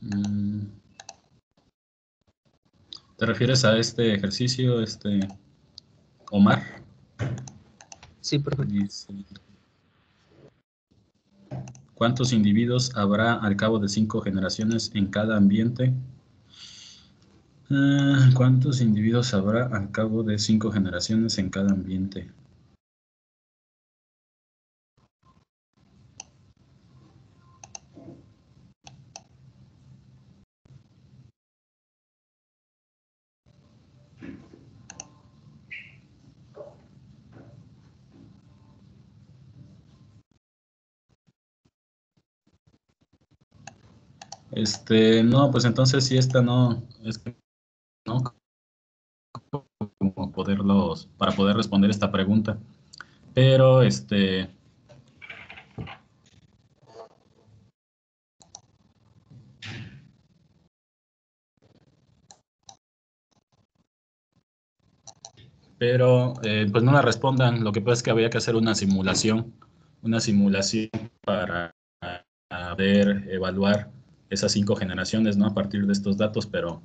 ¿Te refieres a este ejercicio, Omar? Sí, profe. Dice, ¿cuántos individuos habrá al cabo de 5 generaciones en cada ambiente? ¿Cuántos individuos habrá al cabo de 5 generaciones en cada ambiente? No, pues entonces si esta no, es que no, como para poder responder esta pregunta. Pero, pues no la respondan. Lo que pasa es que había que hacer una simulación para poder evaluar esas 5 generaciones, ¿no? A partir de estos datos, pero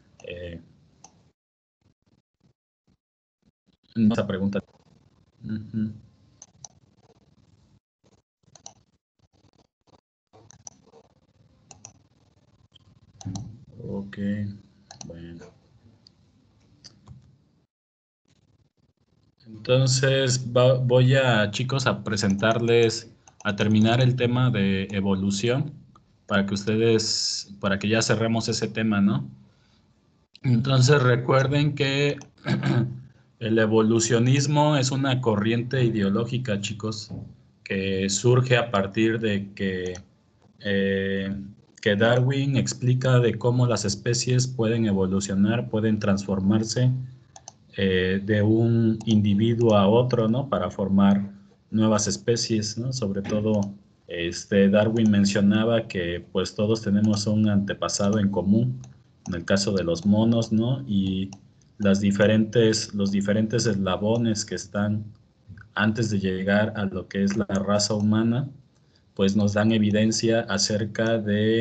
no esa pregunta. Uh-huh. Ok, bueno. Entonces voy a, chicos, a presentarles, a terminar el tema de evolución para que ya cerremos ese tema, ¿no? Entonces recuerden que el evolucionismo es una corriente ideológica, chicos, que surge a partir de que Darwin explica de cómo las especies pueden evolucionar, pueden transformarse de un individuo a otro, ¿no? Para formar nuevas especies, ¿no? Sobre todo, Darwin mencionaba que pues todos tenemos un antepasado en común, en el caso de los monos, ¿no? Y los diferentes eslabones que están antes de llegar a lo que es la raza humana, pues nos dan evidencia acerca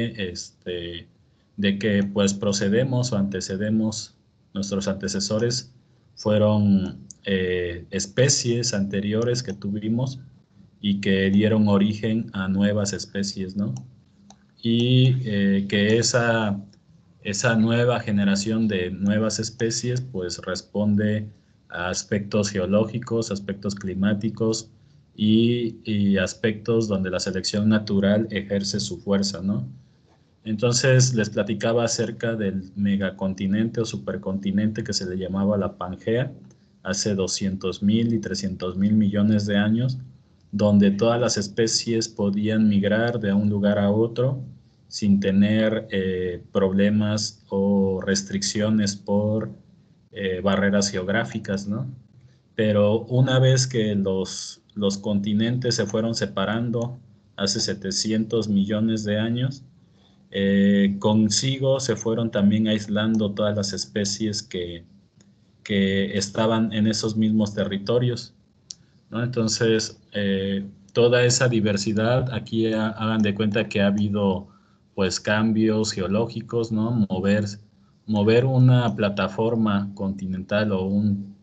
de que pues procedemos o antecedemos, nuestros antecesores fueron especies anteriores que tuvimos y que dieron origen a nuevas especies, ¿no? Y que esa nueva generación de nuevas especies pues responde a aspectos geológicos, aspectos climáticos y aspectos donde la selección natural ejerce su fuerza, ¿no? Entonces les platicaba acerca del megacontinente o supercontinente que se le llamaba la Pangea hace 200.000 y 300.000 millones de años, donde todas las especies podían migrar de un lugar a otro sin tener problemas o restricciones por barreras geográficas, ¿no? Pero una vez que los continentes se fueron separando hace 700 millones de años, consigo se fueron también aislando todas las especies que estaban en esos mismos territorios, ¿no? Entonces, toda esa diversidad, aquí hagan de cuenta que ha habido pues cambios geológicos, ¿no? Mover una plataforma continental o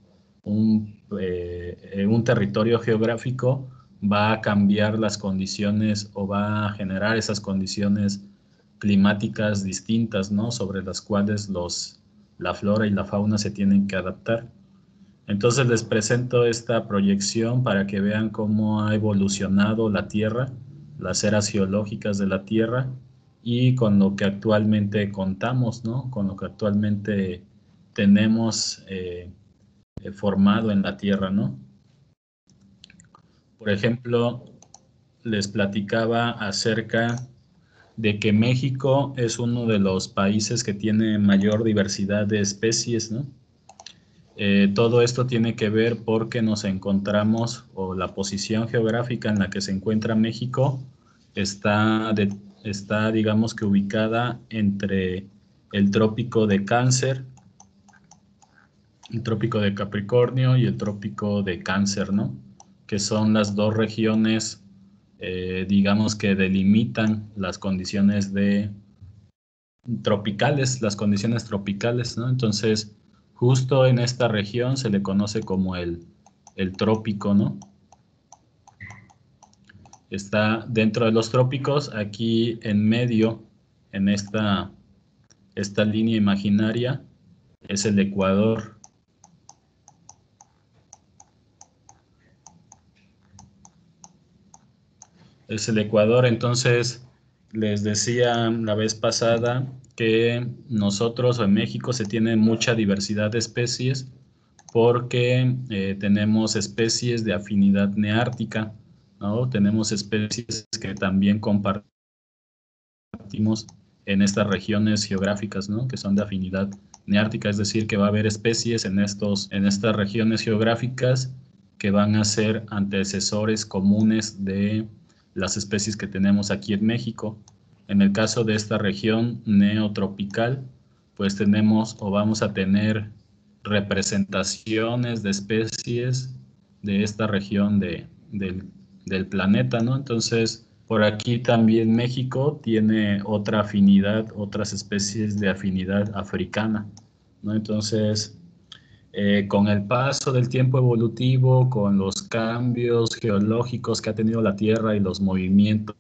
un territorio geográfico va a cambiar las condiciones o va a generar esas condiciones climáticas distintas, ¿no? Sobre las cuales la flora y la fauna se tienen que adaptar. Entonces les presento esta proyección para que vean cómo ha evolucionado la Tierra, las eras geológicas de la Tierra y con lo que actualmente contamos, ¿no? Con lo que actualmente tenemos formado en la Tierra, ¿no? Por ejemplo, les platicaba acerca de que México es uno de los países que tiene mayor diversidad de especies, ¿no? Todo esto tiene que ver porque nos encontramos, o la posición geográfica en la que se encuentra México está, digamos que ubicada entre el trópico de Cáncer, el trópico de Capricornio y el trópico de Cáncer, ¿no? Que son las dos regiones, digamos que delimitan las condiciones de tropicales, las condiciones tropicales, ¿no? Entonces, justo en esta región se le conoce como el trópico, ¿no? Está dentro de los trópicos, aquí en medio, en esta línea imaginaria, es el Ecuador. Es el Ecuador, entonces les decía la vez pasada que nosotros en México se tiene mucha diversidad de especies porque tenemos especies de afinidad neártica, ¿no? Tenemos especies que también compartimos en estas regiones geográficas, ¿no? Que son de afinidad neártica, es decir, que va a haber especies en estas regiones geográficas que van a ser antecesores comunes de las especies que tenemos aquí en México. En el caso de esta región neotropical, pues tenemos o vamos a tener representaciones de especies de esta región del planeta, ¿no? Entonces, por aquí también México tiene otra afinidad, otras especies de afinidad africana, ¿no? Entonces, con el paso del tiempo evolutivo, con los cambios geológicos que ha tenido la Tierra y los movimientos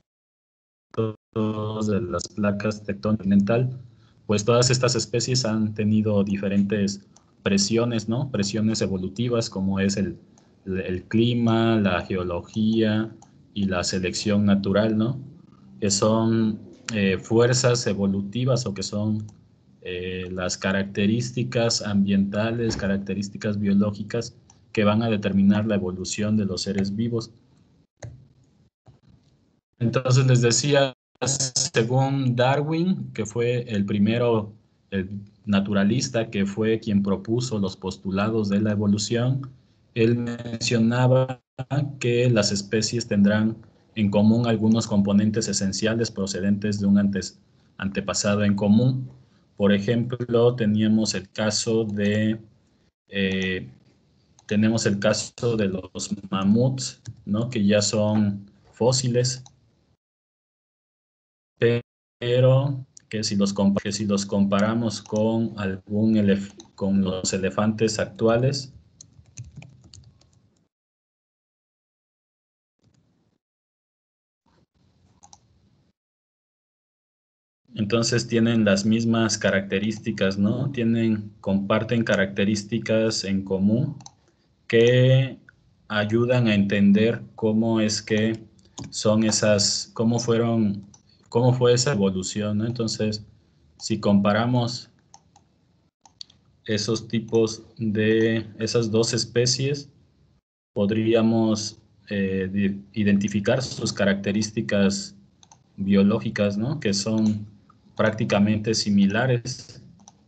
de las placas tectónicas, pues todas estas especies han tenido diferentes presiones, ¿no? Presiones evolutivas, como es el clima, la geología y la selección natural, ¿no? Que son fuerzas evolutivas o que son las características ambientales, características biológicas que van a determinar la evolución de los seres vivos. Entonces les decía, según Darwin, que fue el primero, el naturalista, que fue quien propuso los postulados de la evolución, él mencionaba que las especies tendrán en común algunos componentes esenciales procedentes de un antepasado en común. Por ejemplo, eh, tenemos el caso de los mamuts, ¿no? Que ya son fósiles, pero que si los comparamos con con los elefantes actuales, entonces tienen las mismas características, ¿no? Comparten características en común que ayudan a entender cómo es que son cómo fue esa evolución, ¿no? Entonces, si comparamos esas dos especies, podríamos identificar sus características biológicas, ¿no? Que son prácticamente similares.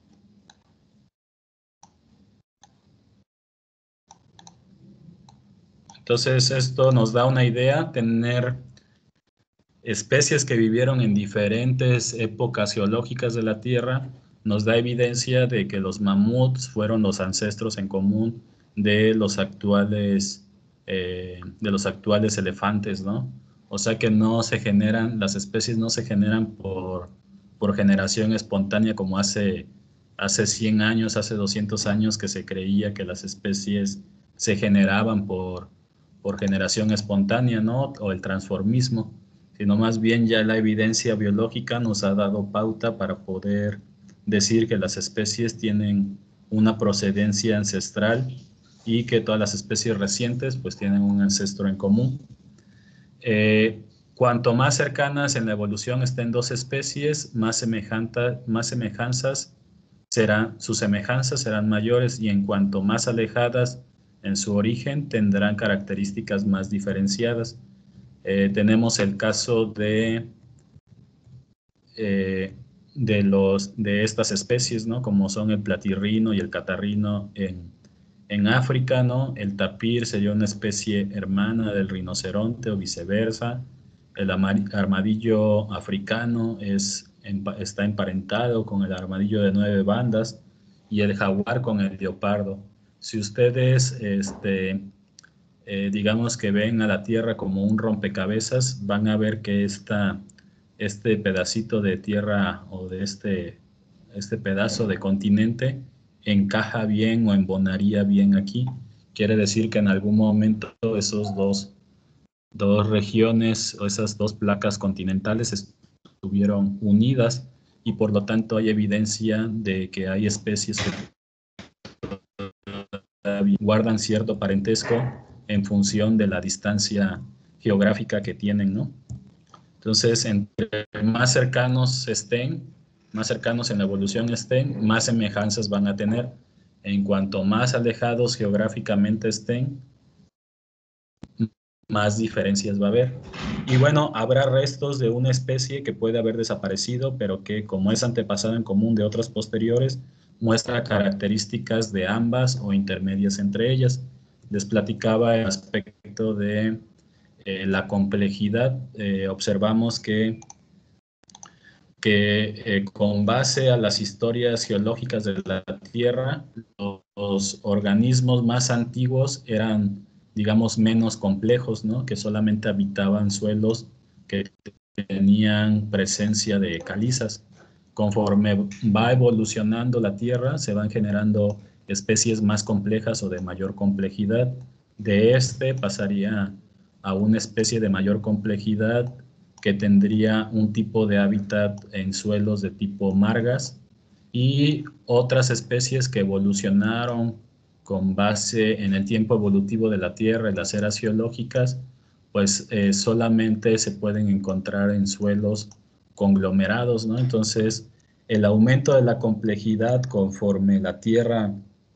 Entonces, esto nos da una idea, tener especies que vivieron en diferentes épocas geológicas de la Tierra, nos da evidencia de que los mamuts fueron los ancestros en común de los actuales elefantes, ¿no? O sea que las especies no se generan por generación espontánea como hace 100 años, hace 200 años que se creía que las especies se generaban por generación espontánea, ¿no? O el transformismo, sino más bien ya la evidencia biológica nos ha dado pauta para poder decir que las especies tienen una procedencia ancestral y que todas las especies recientes pues tienen un ancestro en común. Cuanto más cercanas en la evolución estén dos especies, sus semejanzas serán mayores, y en cuanto más alejadas en su origen tendrán características más diferenciadas. Tenemos el caso de estas especies, ¿no? Como son el platirrino y el catarrino en África, ¿no? El tapir sería una especie hermana del rinoceronte o viceversa. El armadillo africano está emparentado con el armadillo de 9 bandas y el jaguar con el leopardo. Si ustedes digamos que ven a la Tierra como un rompecabezas, van a ver que este pedacito de tierra o de este pedazo de continente encaja bien o embonaría bien aquí. Quiere decir que en algún momento esos dos regiones o esas dos placas continentales estuvieron unidas y por lo tanto hay evidencia de que hay especies que guardan cierto parentesco en función de la distancia geográfica que tienen, ¿no? Entonces, entre más cercanos estén, más cercanos en la evolución estén, más semejanzas van a tener. En cuanto más alejados geográficamente estén, más diferencias va a haber. Y bueno, habrá restos de una especie que puede haber desaparecido, pero que como es antepasada en común de otras posteriores, muestra características de ambas o intermedias entre ellas. Les platicaba el aspecto de la complejidad. Observamos que con base a las historias geológicas de la Tierra, los organismos más antiguos eran, digamos, menos complejos, ¿no? Que solamente habitaban suelos que tenían presencia de calizas. Conforme va evolucionando la Tierra, se van generando especies más complejas o de mayor complejidad. De este pasaría a una especie de mayor complejidad que tendría un tipo de hábitat en suelos de tipo margas y otras especies que evolucionaron con base en el tiempo evolutivo de la Tierra y las eras geológicas, pues solamente se pueden encontrar en suelos conglomerados, ¿no? Entonces, el aumento de la complejidad conforme la Tierra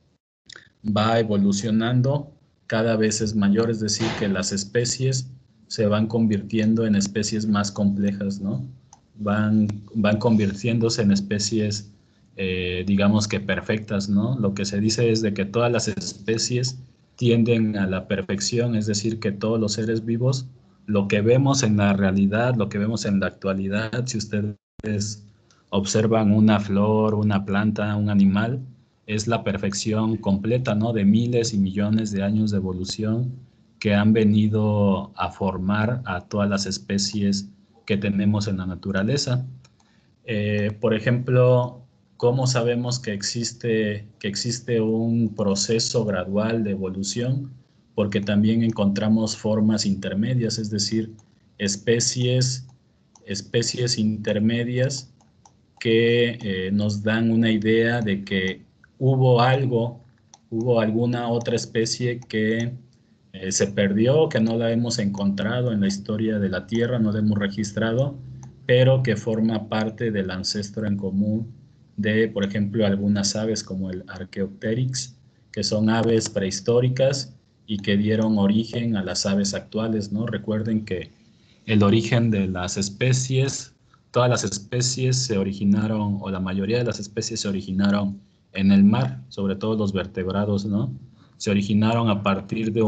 va evolucionando cada vez es mayor, es decir, que las especies se van convirtiendo en especies más complejas, ¿no? Van convirtiéndose en especies, digamos que perfectas, ¿no? Lo que se dice es de que todas las especies tienden a la perfección, es decir, que todos los seres vivos, lo que vemos en la realidad, lo que vemos en la actualidad, si ustedes observan una flor, una planta, un animal, es la perfección completa, ¿no? De miles y millones de años de evolución que han venido a formar a todas las especies que tenemos en la naturaleza. Por ejemplo, ¿cómo sabemos que existe un proceso gradual de evolución? Porque también encontramos formas intermedias, es decir, especies, especies intermedias que nos dan una idea de que hubo algo, hubo alguna otra especie que se perdió, que no la hemos encontrado en la historia de la Tierra, no la hemos registrado, pero que forma parte del ancestro en común de, por ejemplo, algunas aves como el Archaeopteryx, que son aves prehistóricas y que dieron origen a las aves actuales, ¿no? Recuerden que el origen de las especies, todas las especies se originaron, o la mayoría de las especies se originaron en el mar, sobre todo los vertebrados, ¿no? Se originaron a partir de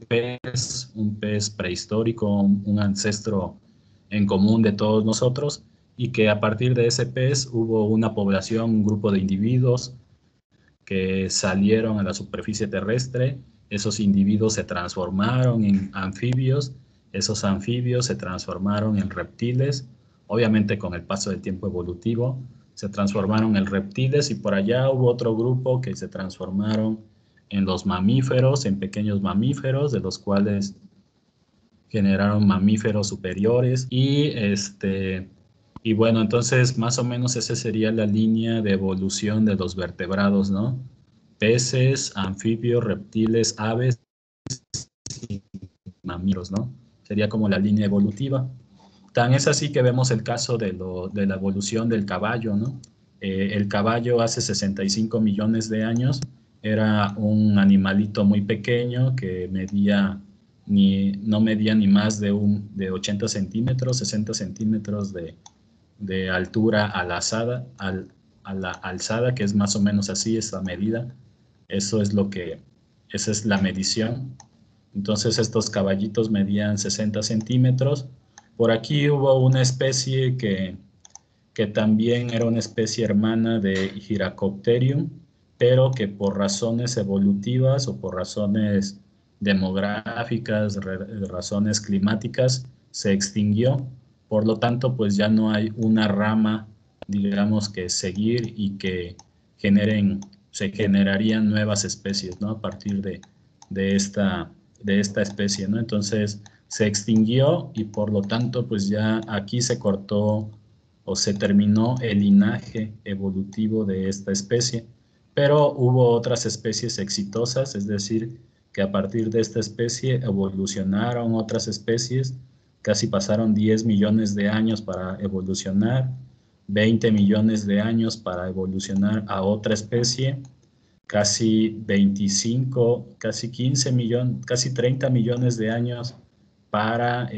un pez prehistórico, un ancestro en común de todos nosotros, y que a partir de ese pez hubo una población, un grupo de individuos que salieron a la superficie terrestre. Esos individuos se transformaron en anfibios, esos anfibios se transformaron en reptiles, obviamente con el paso del tiempo evolutivo, se transformaron en reptiles y por allá hubo otro grupo que se transformaron en los mamíferos, en pequeños mamíferos, de los cuales generaron mamíferos superiores y bueno, entonces más o menos esa sería la línea de evolución de los vertebrados, ¿no? Peces, anfibios, reptiles, aves y mamíferos, ¿no? Sería como la línea evolutiva. Tan es así que vemos el caso de la evolución del caballo, ¿no? El caballo hace 65 millones de años era un animalito muy pequeño que no medía ni más de 80 centímetros, 60 centímetros de altura a la alzada, que es más o menos así, esa medida. Esa es la medición. Entonces estos caballitos medían 60 centímetros. Por aquí hubo una especie que también era una especie hermana de Giracopterium, pero que por razones evolutivas o por razones demográficas, razones climáticas, se extinguió. Por lo tanto, pues ya no hay una rama, digamos, que seguir y que se generarían nuevas especies, ¿no? A partir de esta especie, ¿no? Entonces se extinguió y por lo tanto, pues ya aquí se cortó o se terminó el linaje evolutivo de esta especie, pero hubo otras especies exitosas, es decir, que a partir de esta especie evolucionaron otras especies, casi pasaron 10 millones de años para evolucionar, 20 millones de años para evolucionar a otra especie, casi 25, casi 15 millones, casi 30 millones de años para,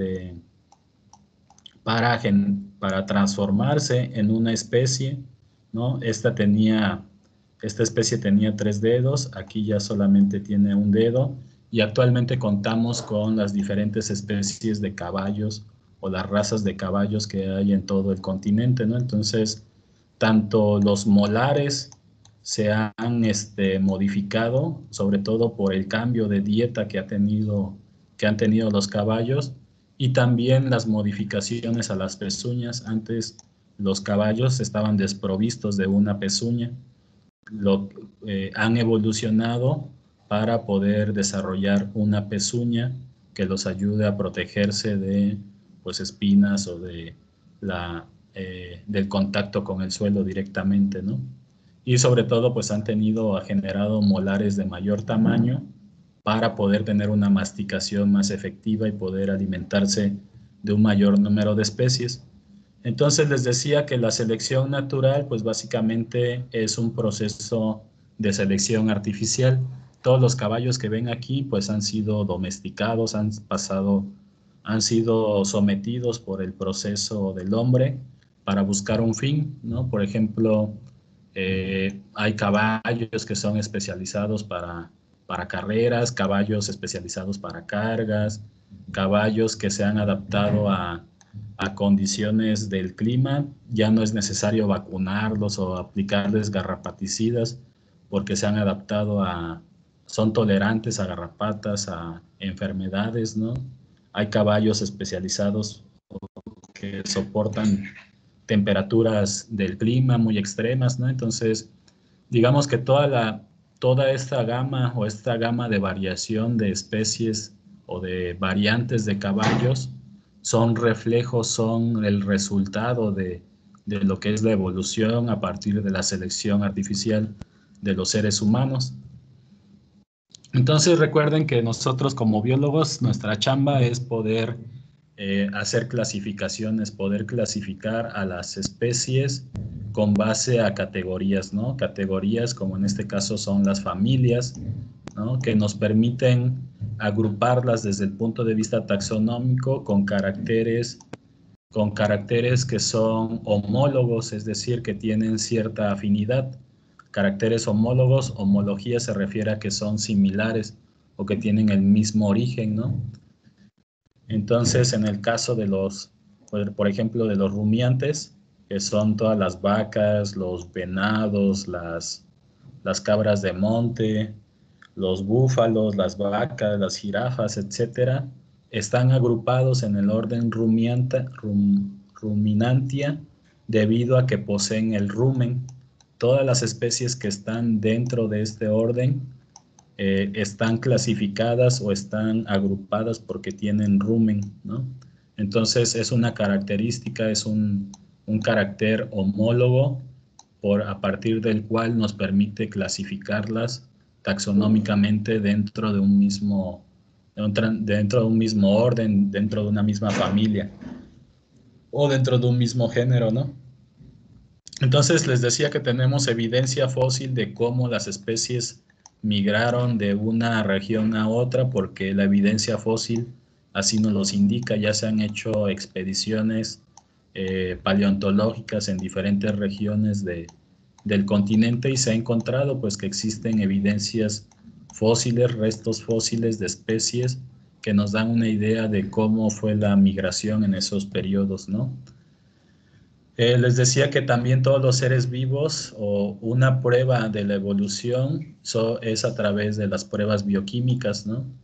para transformarse en una especie, ¿no? Esta especie tenía 3 dedos, aquí ya solamente tiene un dedo, y actualmente contamos con las diferentes especies de caballos o las razas de caballos que hay en todo el continente, ¿no? Entonces, tanto los molares se han modificado, sobre todo por el cambio de dieta que han tenido los caballos, y también las modificaciones a las pezuñas. Antes los caballos estaban desprovistos de una pezuña, han evolucionado para poder desarrollar una pezuña que los ayude a protegerse de, pues, espinas o del contacto con el suelo directamente, ¿no? Y sobre todo, pues han generado molares de mayor tamaño para poder tener una masticación más efectiva y poder alimentarse de un mayor número de especies. Entonces les decía que la selección natural, pues básicamente es un proceso de selección artificial. Todos los caballos que ven aquí, pues han sido domesticados, han sido sometidos por el proceso del hombre para buscar un fin, ¿no? Por ejemplo, hay caballos que son especializados para carreras, caballos especializados para cargas, caballos que se han adaptado a condiciones del clima. Ya no es necesario vacunarlos o aplicarles garrapaticidas porque se han adaptado son tolerantes a garrapatas, a enfermedades, ¿no? Hay caballos especializados que soportan temperaturas del clima muy extremas, ¿no? Entonces, digamos que toda esta gama o esta gama de variación de especies o de variantes de caballos son el resultado de lo que es la evolución a partir de la selección artificial de los seres humanos. Entonces recuerden que nosotros como biólogos, nuestra chamba es poder hacer clasificaciones, poder clasificar a las especies con base a categorías, ¿no? Categorías como en este caso son las familias, ¿no? Que nos permiten agruparlas desde el punto de vista taxonómico con caracteres que son homólogos, es decir, que tienen cierta afinidad. Caracteres homólogos, homología se refiere a que son similares o que tienen el mismo origen, ¿no? Entonces, en el caso de por ejemplo, de los rumiantes, que son todas las vacas, los venados, las cabras de monte, los búfalos, las vacas, las jirafas, etcétera, están agrupados en el orden ruminantia debido a que poseen el rumen. Todas las especies que están dentro de este orden están clasificadas o están agrupadas porque tienen rumen, ¿no? Entonces es una característica, es un carácter homólogo a partir del cual nos permite clasificarlas taxonómicamente dentro de un mismo orden, dentro de una misma familia o dentro de un mismo género, ¿no? Entonces les decía que tenemos evidencia fósil de cómo las especies migraron de una región a otra, porque la evidencia fósil así nos los indica. Ya se han hecho expediciones paleontológicas en diferentes regiones del continente y se ha encontrado pues que existen evidencias fósiles, restos fósiles de especies que nos dan una idea de cómo fue la migración en esos periodos, ¿no? Les decía que también todos los seres vivos o una prueba de la evolución es a través de las pruebas bioquímicas, ¿no?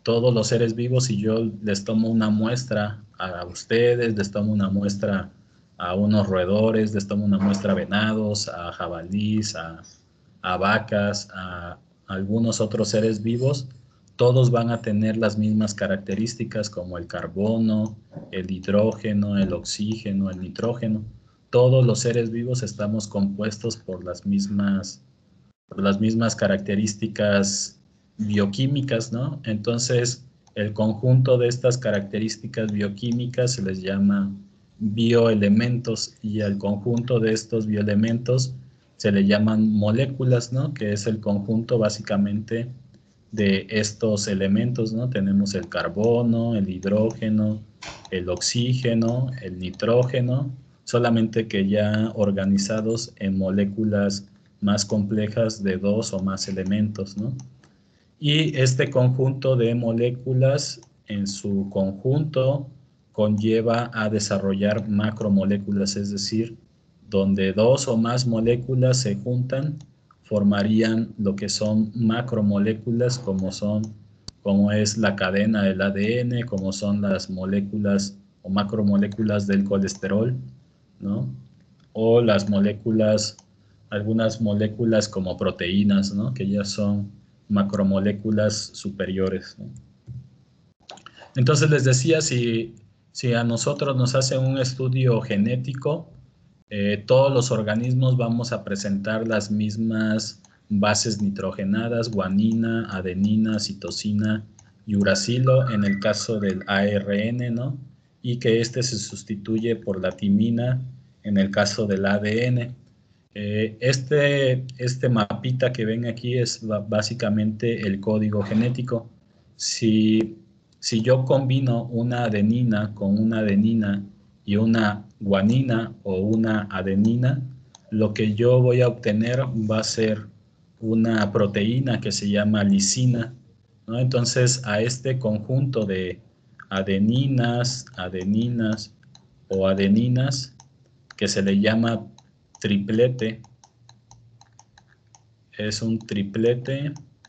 todos los seres vivos, si yo les tomo una muestra a ustedes, les tomo una muestra a unos roedores, les tomo una muestra a venados, a jabalís, a vacas, a algunos otros seres vivos, todos van a tener las mismas características como el carbono, el hidrógeno, el oxígeno, el nitrógeno. Todos los seres vivos estamos compuestos por las mismas características bioquímicas, ¿no? Entonces, el conjunto de estas características bioquímicas se les llama bioelementos y al conjunto de estos bioelementos se le llaman moléculas, ¿no? Que es el conjunto básicamente de estos elementos, ¿no? Tenemos el carbono, el hidrógeno, el oxígeno, el nitrógeno, solamente que ya organizados en moléculas más complejas de 2 o más elementos, ¿no? Y este conjunto de moléculas en su conjunto conlleva a desarrollar macromoléculas, es decir, donde 2 o más moléculas se juntan, formarían lo que son macromoléculas, como es la cadena del ADN, como son las moléculas o macromoléculas del colesterol, ¿no? O las moléculas, algunas moléculas como proteínas, ¿no? Que ya son macromoléculas superiores, ¿no? Entonces les decía, si a nosotros nos hacen un estudio genético, todos los organismos vamos a presentar las mismas bases nitrogenadas, guanina, adenina, citosina y uracilo en el caso del ARN, ¿no? Y que este se sustituye por la timina en el caso del ADN. Este mapita que ven aquí es básicamente el código genético. Si yo combino una adenina con una adenina y una guanina o una adenina, lo que yo voy a obtener va a ser una proteína que se llama lisina, ¿no? Entonces, a este conjunto de adeninas o adeninas, que se le llama triplete, es un triplete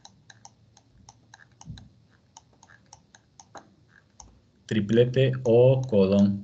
o codón.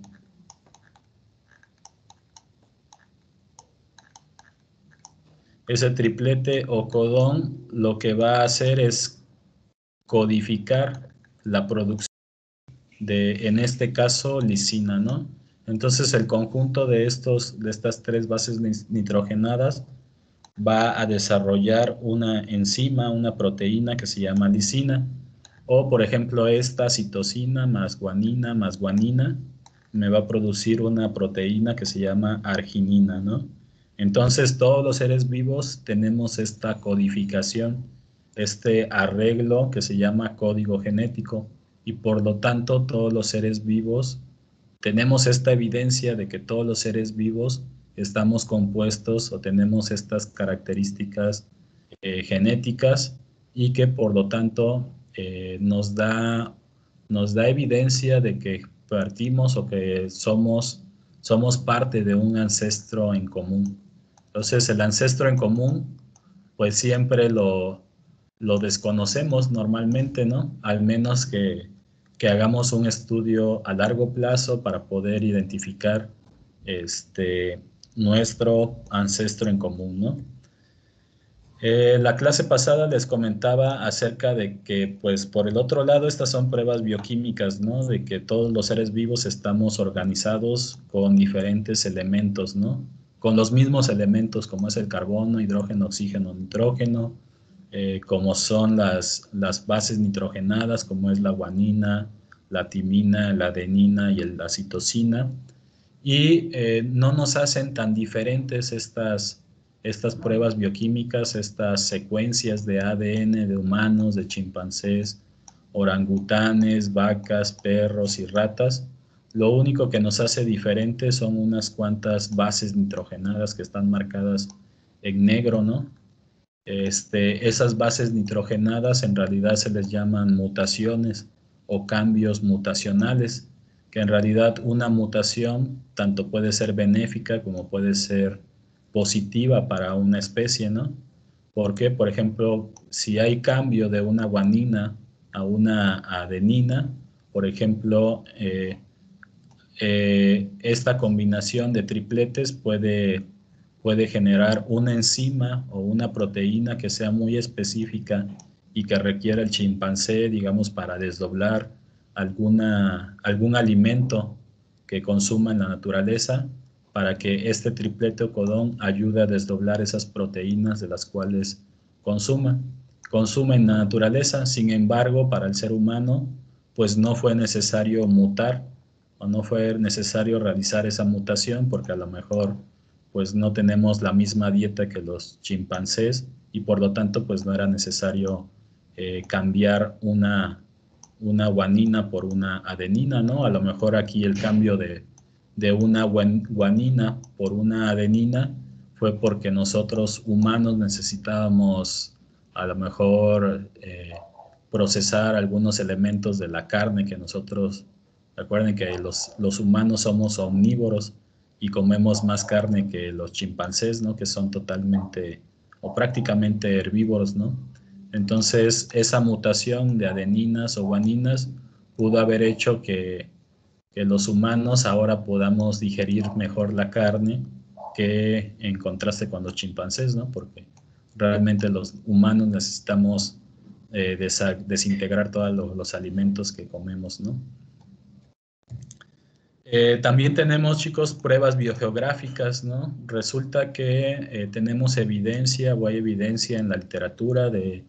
Ese triplete o codón lo que va a hacer es codificar la producción de, en este caso, lisina, ¿no? Entonces el conjunto de estas 3 bases nitrogenadas va a desarrollar una enzima, una proteína que se llama lisina. O, por ejemplo, esta citosina más guanina me va a producir una proteína que se llama arginina, ¿no? Entonces, todos los seres vivos tenemos esta codificación, este arreglo que se llama código genético, y por lo tanto, todos los seres vivos tenemos esta evidencia de que todos los seres vivos estamos compuestos o tenemos estas características genéticas y que por lo tanto nos da evidencia de que partimos o que somos parte de un ancestro en común. Entonces el ancestro en común pues siempre lo desconocemos normalmente, ¿no? Al menos que hagamos un estudio a largo plazo para poder identificar nuestro ancestro en común, ¿no? La clase pasada les comentaba acerca de que, pues, por el otro lado, estas son pruebas bioquímicas, ¿no? De que todos los seres vivos estamos organizados con diferentes elementos, ¿no? Con los mismos elementos, como es el carbono, hidrógeno, oxígeno, nitrógeno, como son las bases nitrogenadas, como es la guanina, la timina, la adenina y la citosina. Y no nos hacen tan diferentes estas pruebas bioquímicas, estas secuencias de ADN de humanos, de chimpancés, orangutanes, vacas, perros y ratas. Lo único que nos hace diferentes son unas cuantas bases nitrogenadas que están marcadas en negro, ¿no? Esas bases nitrogenadas en realidad se les llaman mutaciones o cambios mutacionales, que en realidad una mutación tanto puede ser benéfica como puede ser positiva para una especie, ¿no? Porque, por ejemplo, si hay cambio de una guanina a una adenina. Por ejemplo, esta combinación de tripletes puede generar una enzima o una proteína que sea muy específica y que requiera el chimpancé, digamos, para desdoblar algún alimento que consuma en la naturaleza, para que este triplete o codón ayude a desdoblar esas proteínas de las cuales consume en la naturaleza. Sin embargo, para el ser humano, pues no fue necesario mutar o no fue necesario realizar esa mutación, porque a lo mejor pues no tenemos la misma dieta que los chimpancés y por lo tanto pues no era necesario cambiar una guanina por una adenina, ¿no? A lo mejor aquí el cambio de una guanina por una adenina fue porque nosotros humanos necesitábamos a lo mejor procesar algunos elementos de la carne que nosotros, recuerden que los humanos somos omnívoros y comemos más carne que los chimpancés, ¿no? Que son totalmente o prácticamente herbívoros, ¿no? Entonces, esa mutación de adeninas o guaninas pudo haber hecho que los humanos ahora podamos digerir mejor la carne que en contraste con los chimpancés, ¿no? Porque realmente los humanos necesitamos desintegrar todos los alimentos que comemos, ¿no? También tenemos, chicos, pruebas biogeográficas, ¿no? Resulta que tenemos evidencia o hay evidencia en la literatura de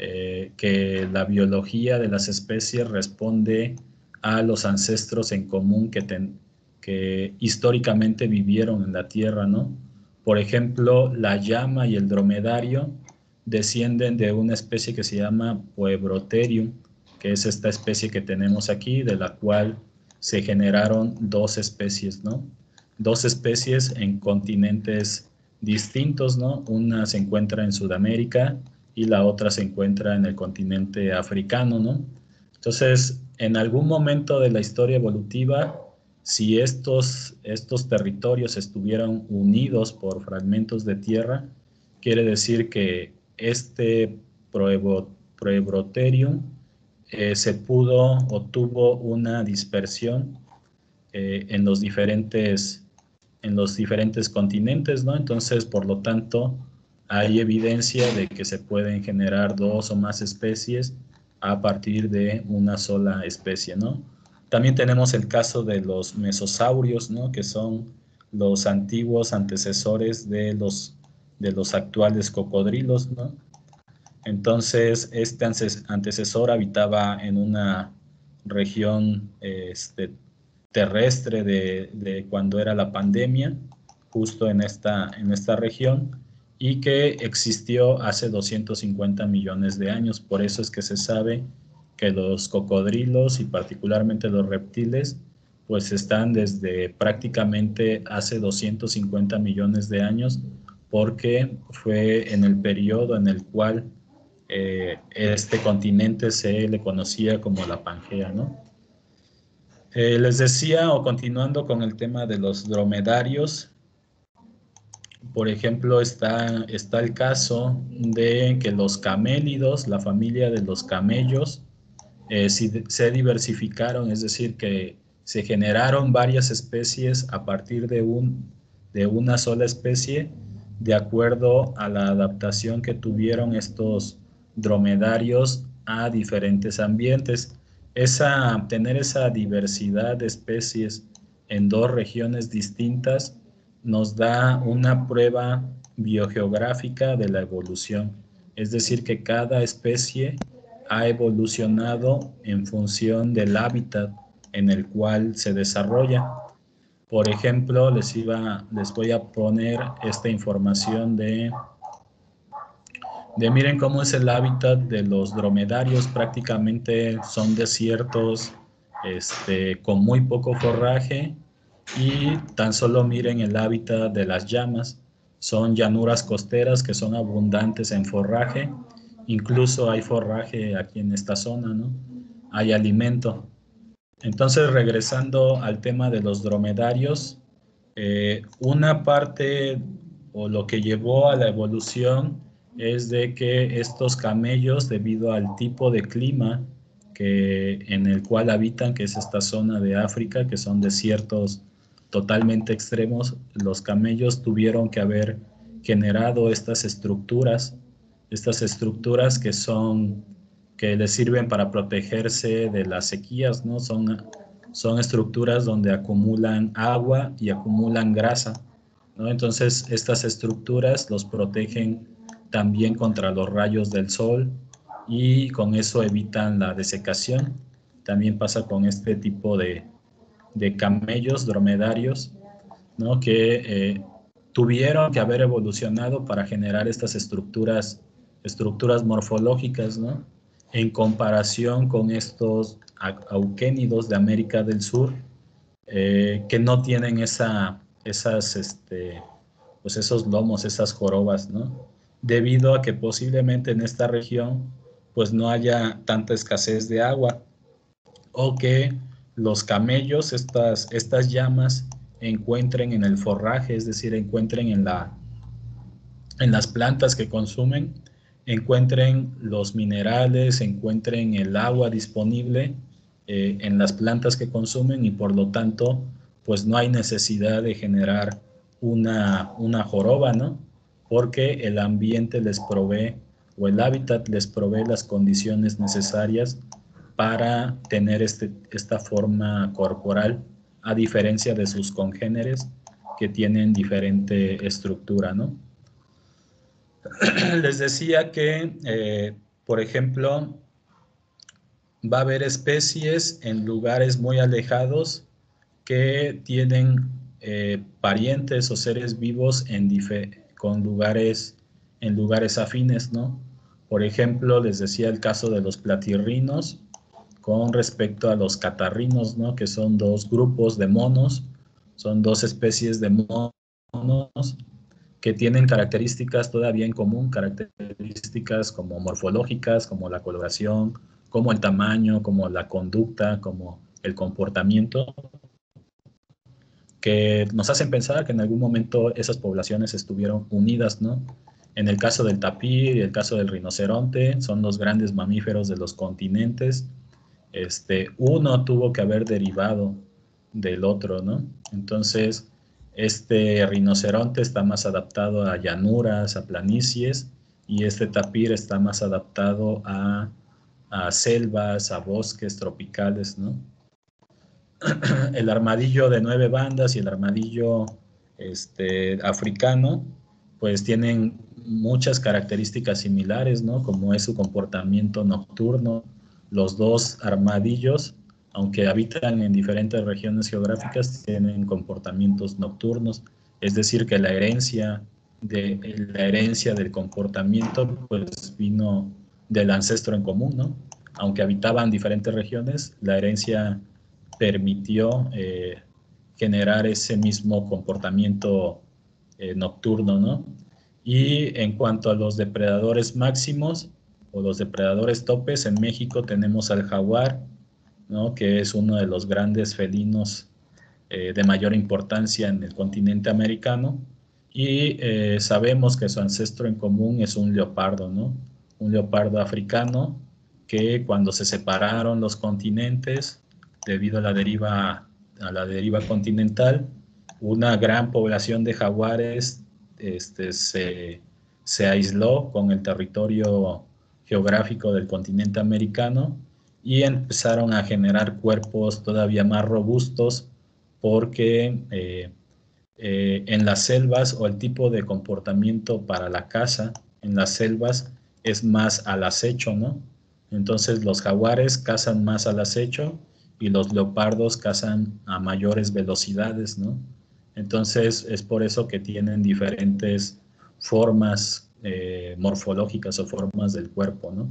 que la biología de las especies responde a los ancestros en común que históricamente vivieron en la Tierra, ¿no? Por ejemplo, la llama y el dromedario descienden de una especie que se llama Puebrotherium, que es esta especie que tenemos aquí, de la cual se generaron dos especies, ¿no? Dos especies en continentes distintos, ¿no? Una se encuentra en Sudamérica y la otra se encuentra en el continente africano, ¿no? Entonces, en algún momento de la historia evolutiva, si estos territorios estuvieran unidos por fragmentos de tierra, quiere decir que este Proebrotherium se pudo o tuvo una dispersión en los diferentes continentes, ¿no? Entonces, por lo tanto, hay evidencia de que se pueden generar dos o más especies a partir de una sola especie, ¿no? También tenemos el caso de los mesosaurios, ¿no? Que son los antiguos antecesores de los actuales cocodrilos, ¿no? Entonces, este antecesor habitaba en una región terrestre de cuando era la pandemia, justo en esta región, y que existió hace 250 millones de años. Por eso es que se sabe que los cocodrilos y particularmente los reptiles, pues están desde prácticamente hace 250 millones de años, porque fue en el periodo en el cual este continente se le conocía como la Pangea, ¿no? Les decía, o continuando con el tema de los dromedarios, por ejemplo, está el caso de que los camélidos, la familia de los camellos, se diversificaron, es decir, que se generaron varias especies a partir de una sola especie, de acuerdo a la adaptación que tuvieron estos dromedarios a diferentes ambientes. Tener esa diversidad de especies en dos regiones distintas nos da una prueba biogeográfica de la evolución, es decir, que cada especie ha evolucionado en función del hábitat en el cual se desarrolla. Por ejemplo, les voy a poner esta información de miren cómo es el hábitat de los dromedarios. Prácticamente son desiertos con muy poco forraje, y tan solo miren el hábitat de las llamas. Son llanuras costeras que son abundantes en forraje. Incluso hay forraje aquí en esta zona, ¿no? Hay alimento. Entonces, regresando al tema de los dromedarios, una parte o lo que llevó a la evolución es de que estos camellos, debido al tipo de clima en el cual habitan, que es esta zona de África, que son desiertos totalmente extremos. Los camellos tuvieron que haber generado estas estructuras que les sirven para protegerse de las sequías, ¿no? Son estructuras donde acumulan agua y acumulan grasa, ¿no? Entonces, estas estructuras los protegen también contra los rayos del sol y con eso evitan la desecación. También pasa con este tipo de camellos, dromedarios, ¿no? Que tuvieron que haber evolucionado para generar estas estructuras morfológicas, ¿no? En comparación con estos auquénidos de América del Sur, que no tienen pues esos lomos, esas jorobas, ¿no? Debido a que posiblemente en esta región pues no haya tanta escasez de agua, o que los camellos, estas llamas, encuentren en el forraje, es decir, encuentren en las plantas que consumen, encuentren los minerales, encuentren el agua disponible en las plantas que consumen, y por lo tanto, pues no hay necesidad de generar una joroba, ¿no? Porque el ambiente les provee, o el hábitat les provee las condiciones necesarias para tener esta forma corporal, a diferencia de sus congéneres que tienen diferente estructura, ¿no? Les decía que, por ejemplo, va a haber especies en lugares muy alejados que tienen parientes o seres vivos en lugares afines, ¿no? Por ejemplo, les decía el caso de los platirrinos con respecto a los catarrinos, ¿no? Que son dos grupos de monos, son dos especies de monos que tienen características todavía en común, características como morfológicas, como la coloración, como el tamaño, como la conducta, como el comportamiento, que nos hacen pensar que en algún momento esas poblaciones estuvieron unidas, ¿no? En el caso del tapir y el caso del rinoceronte, son los grandes mamíferos de los continentes. Uno tuvo que haber derivado del otro, ¿no? Entonces, este rinoceronte está más adaptado a llanuras, a planicies, y este tapir está más adaptado a selvas, a bosques tropicales, ¿no? El armadillo de 9 bandas y el armadillo africano, pues tienen muchas características similares, ¿no? Como es su comportamiento nocturno. Los dos armadillos, aunque habitan en diferentes regiones geográficas, tienen comportamientos nocturnos. Es decir, que la herencia del comportamiento pues vino del ancestro en común, ¿no? Aunque habitaban diferentes regiones, la herencia permitió generar ese mismo comportamiento nocturno, ¿no? Y en cuanto a los depredadores máximos o los depredadores topes, en México tenemos al jaguar, ¿no? Que es uno de los grandes felinos de mayor importancia en el continente americano, y sabemos que su ancestro en común es un leopardo, ¿no? Un leopardo africano que cuando se separaron los continentes debido a la deriva continental, una gran población de jaguares se aisló con el territorio geográfico del continente americano y empezaron a generar cuerpos todavía más robustos, porque en las selvas, o el tipo de comportamiento para la caza en las selvas es más al acecho, ¿no? Entonces los jaguares cazan más al acecho y los leopardos cazan a mayores velocidades, ¿no? Entonces es por eso que tienen diferentes formas morfológicas o formas del cuerpo, ¿no?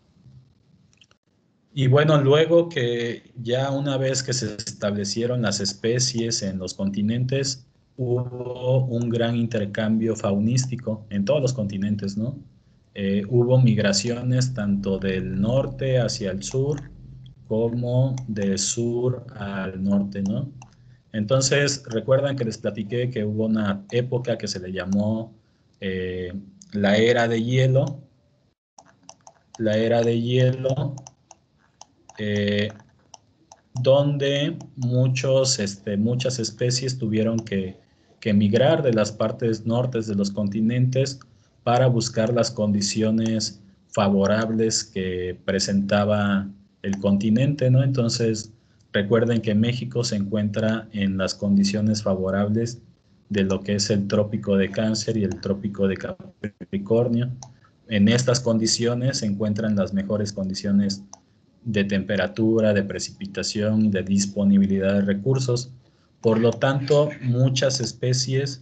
Y bueno, luego que ya una vez que se establecieron las especies en los continentes, hubo un gran intercambio faunístico en todos los continentes, ¿no? Hubo migraciones tanto del norte hacia el sur como del sur al norte, ¿no? Entonces, recuerdan que les platiqué que hubo una época que se le llamó eh, la era de hielo. La era de hielo donde muchas especies tuvieron que migrar de las partes nortes de los continentes para buscar las condiciones favorables que presentaba el continente, ¿no? Entonces, recuerden que México se encuentra en las condiciones favorables de lo que es el trópico de Cáncer y el trópico de Capricornio. En estas condiciones se encuentran las mejores condiciones de temperatura, de precipitación, de disponibilidad de recursos. Por lo tanto, muchas especies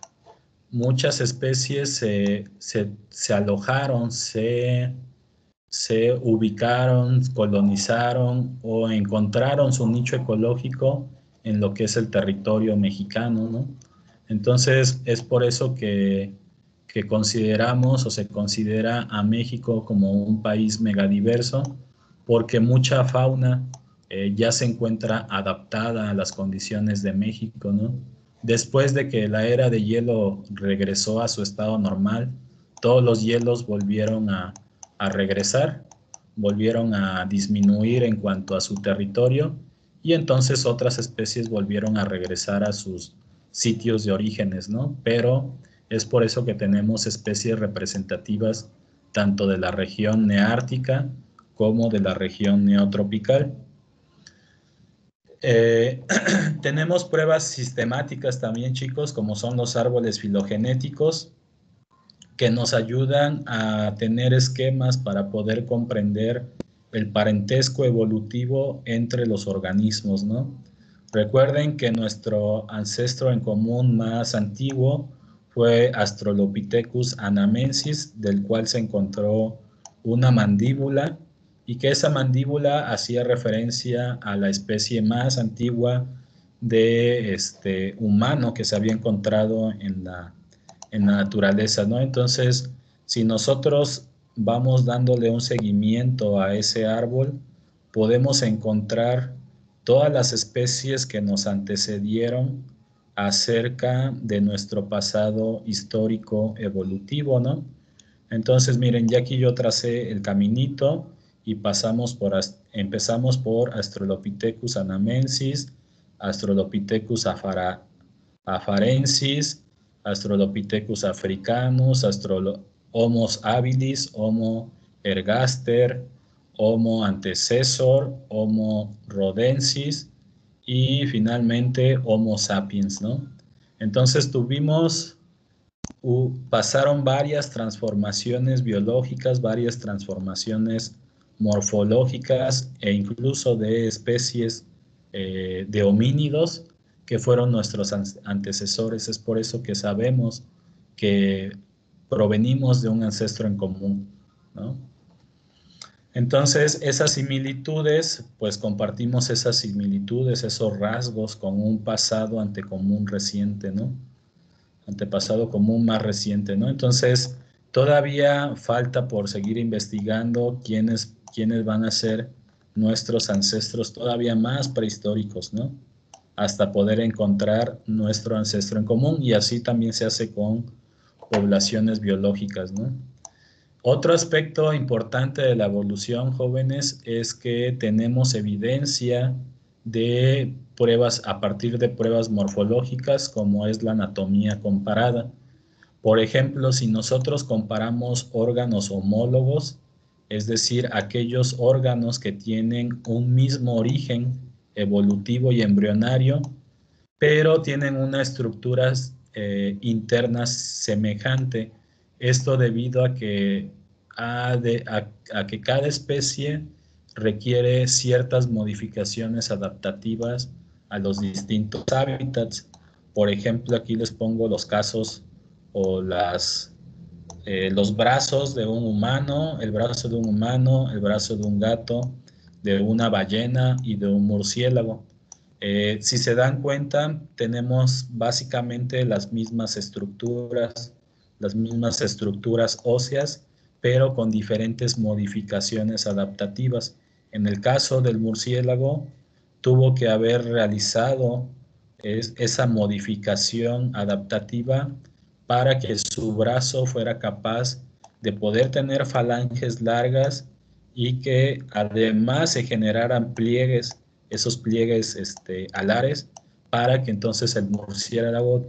se alojaron, se ubicaron, colonizaron o encontraron su nicho ecológico en lo que es el territorio mexicano, ¿no? Entonces, es por eso que consideramos o se considera a México como un país megadiverso, porque mucha fauna ya se encuentra adaptada a las condiciones de México, ¿no? Después de que la era de hielo regresó a su estado normal, todos los hielos volvieron a regresar, volvieron a disminuir en cuanto a su territorio y entonces otras especies volvieron a regresar a sus sitios de orígenes, ¿no? Pero es por eso que tenemos especies representativas tanto de la región neártica como de la región neotropical. Tenemos pruebas sistemáticas también, chicos, como son los árboles filogenéticos, que nos ayudan a tener esquemas para poder comprender el parentesco evolutivo entre los organismos, ¿no? Recuerden que nuestro ancestro en común más antiguo fue Australopithecus anamensis, del cual se encontró una mandíbula y que esa mandíbula hacía referencia a la especie más antigua de humano que se había encontrado en la naturaleza, ¿no? Entonces, si nosotros vamos dándole un seguimiento a ese árbol, podemos encontrar todas las especies que nos antecedieron acerca de nuestro pasado histórico evolutivo, ¿no? Entonces, miren, ya aquí yo tracé el caminito y empezamos por Australopithecus anamensis, Australopithecus afarensis, Australopithecus africanus, Homo habilis, Homo ergaster, Homo antecessor, Homo rhodensis y finalmente Homo sapiens, ¿no? Entonces pasaron varias transformaciones biológicas, varias transformaciones morfológicas e incluso de especies de homínidos que fueron nuestros antecesores. Es por eso que sabemos que provenimos de un ancestro en común, ¿no? Entonces, esas similitudes, pues compartimos esas similitudes, esos rasgos con un pasado antecomún reciente, ¿no? Antepasado común más reciente, ¿no? Entonces, todavía falta por seguir investigando quiénes van a ser nuestros ancestros todavía más prehistóricos, ¿no? Hasta poder encontrar nuestro ancestro en común, y así también se hace con poblaciones biológicas, ¿no? Otro aspecto importante de la evolución, jóvenes, es que tenemos evidencia de pruebas a partir de pruebas morfológicas, como es la anatomía comparada. Por ejemplo, si nosotros comparamos órganos homólogos, es decir, aquellos órganos que tienen un mismo origen evolutivo y embrionario, pero tienen una estructura interna semejante. Esto debido a que, a que cada especie requiere ciertas modificaciones adaptativas a los distintos hábitats. Por ejemplo, aquí les pongo los casos o los brazos de un humano, el brazo de un humano, el brazo de un gato, de una ballena y de un murciélago. Si se dan cuenta, tenemos básicamente las mismas estructuras óseas, pero con diferentes modificaciones adaptativas. En el caso del murciélago, tuvo que haber realizado esa modificación adaptativa para que su brazo fuera capaz de poder tener falanges largas y que además se generaran pliegues, esos pliegues alares, para que entonces el murciélago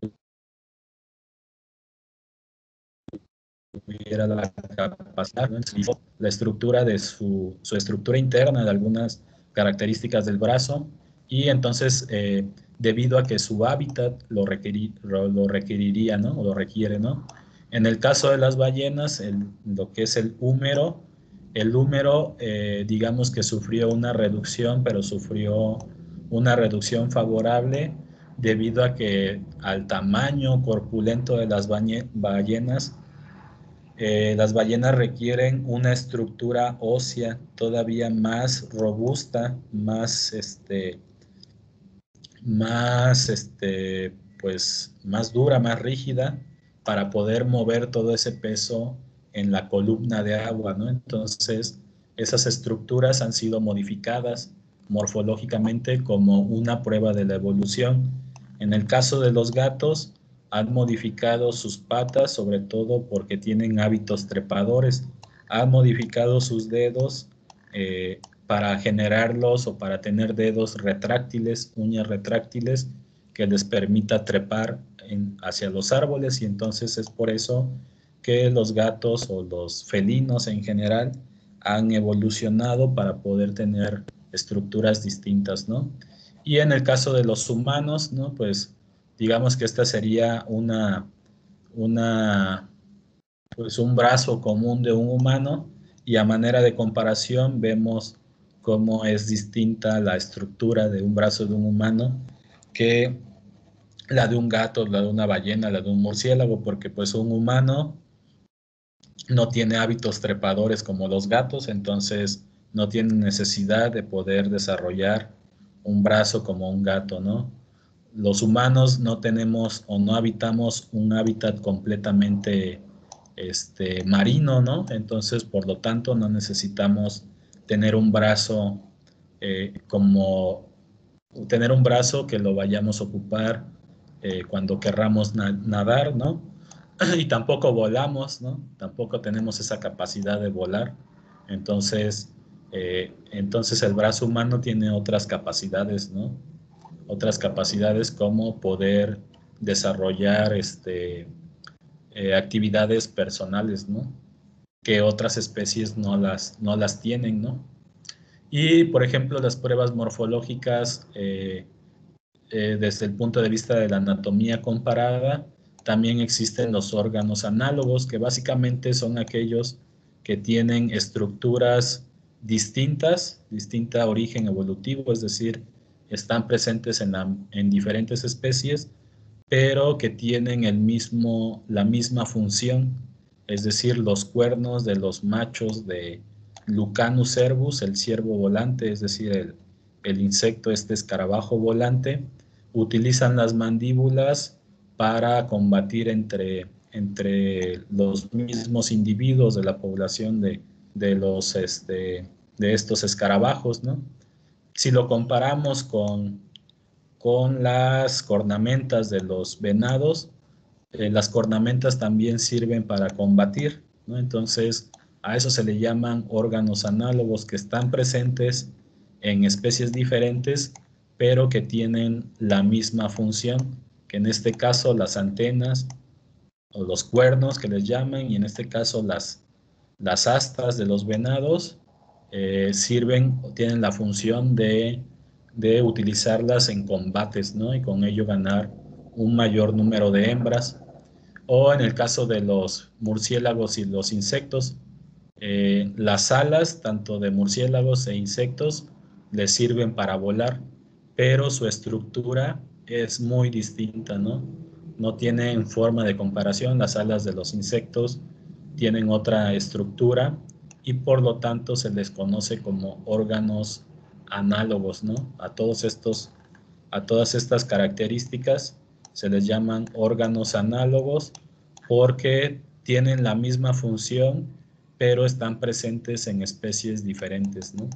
tuviera la capacidad, ¿no? La estructura de su estructura interna, de algunas características del brazo, y entonces debido a que su hábitat lo requeriría, ¿no? O lo requiere, ¿no? En el caso de las ballenas, lo que es el húmero, digamos que sufrió una reducción, pero sufrió una reducción favorable debido a que al tamaño corpulento de las ballenas, las ballenas requieren una estructura ósea todavía más robusta, pues, más dura, más rígida, para poder mover todo ese peso en la columna de agua, ¿no? Entonces, esas estructuras han sido modificadas morfológicamente como una prueba de la evolución. En el caso de los gatos, han modificado sus patas, sobre todo porque tienen hábitos trepadores. Han modificado sus dedos para generarlos o para tener dedos retráctiles, uñas retráctiles, que les permita trepar hacia los árboles, y entonces es por eso que los gatos o los felinos en general han evolucionado para poder tener estructuras distintas, ¿no? Y en el caso de los humanos, ¿no? Pues digamos que esta sería pues un brazo común de un humano, y a manera de comparación vemos cómo es distinta la estructura de un brazo de un humano que la de un gato, la de una ballena, la de un murciélago, porque pues un humano no tiene hábitos trepadores como los gatos, entonces no tiene necesidad de poder desarrollar un brazo como un gato, ¿no? Los humanos no tenemos o no habitamos un hábitat completamente marino, ¿no? Entonces, por lo tanto, no necesitamos tener un brazo tener un brazo que lo vayamos a ocupar cuando querramos nadar, ¿no? Y tampoco volamos, ¿no? Tampoco tenemos esa capacidad de volar. Entonces el brazo humano tiene otras capacidades, ¿no? Otras capacidades como poder desarrollar actividades personales, ¿no? Que otras especies no las tienen, ¿no? Y, por ejemplo, las pruebas morfológicas desde el punto de vista de la anatomía comparada, también existen los órganos análogos, que básicamente son aquellos que tienen estructuras distintas, distinta origen evolutivo, es decir, están presentes en diferentes especies, pero que tienen la misma función, es decir, los cuernos de los machos de Lucanus cervus, el ciervo volante, es decir, el insecto, escarabajo volante, utilizan las mandíbulas para combatir entre los mismos individuos de la población de estos escarabajos, ¿no? Si lo comparamos con las cornamentas de los venados, las cornamentas también sirven para combatir, ¿no? Entonces, a eso se le llaman órganos análogos, que están presentes en especies diferentes, pero que tienen la misma función, que en este caso las antenas o los cuernos que les llaman, y en este caso las astas de los venados, tienen la función de utilizarlas en combates, ¿no? Y con ello ganar un mayor número de hembras. O en el caso de los murciélagos y los insectos, las alas, tanto de murciélagos e insectos, les sirven para volar, pero su estructura es muy distinta, ¿no? No tienen forma de comparación. Las alas de los insectos tienen otra estructura y por lo tanto se les conoce como órganos análogos, ¿no? A todas estas características se les llaman órganos análogos porque tienen la misma función, pero están presentes en especies diferentes, ¿no?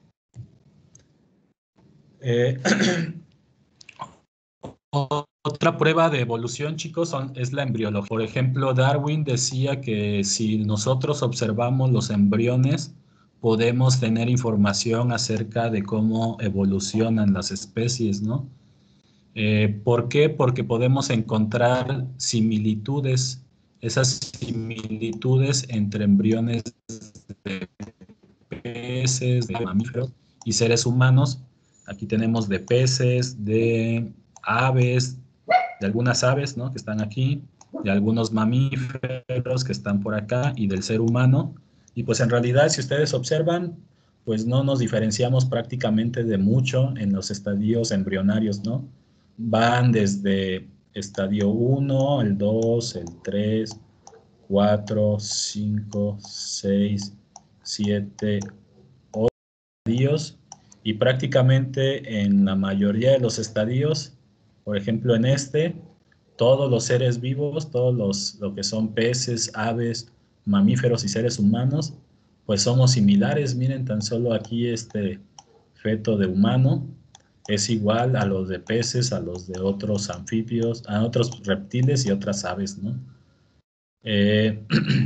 Otra prueba de evolución, chicos, es la embriología. Por ejemplo, Darwin decía que si nosotros observamos los embriones, podemos tener información acerca de cómo evolucionan las especies, ¿no? ¿Por qué? Porque podemos encontrar similitudes, esas similitudes entre embriones de peces, de mamíferos y seres humanos. Aquí tenemos de peces, de aves, de algunas aves, ¿no?, que están aquí, de algunos mamíferos que están por acá y del ser humano. Y pues en realidad, si ustedes observan, pues no nos diferenciamos prácticamente de mucho en los estadios embrionarios, ¿no? Van desde estadio 1, el 2, el 3, 4, 5, 6, 7, 8 estadios, y prácticamente en la mayoría de los estadios, por ejemplo en este, todos los seres vivos, lo que son peces, aves, mamíferos y seres humanos, pues somos similares. Miren, tan solo aquí este feto de humano es igual a los de peces, a los de otros anfibios, a otros reptiles y otras aves, ¿no? Eh,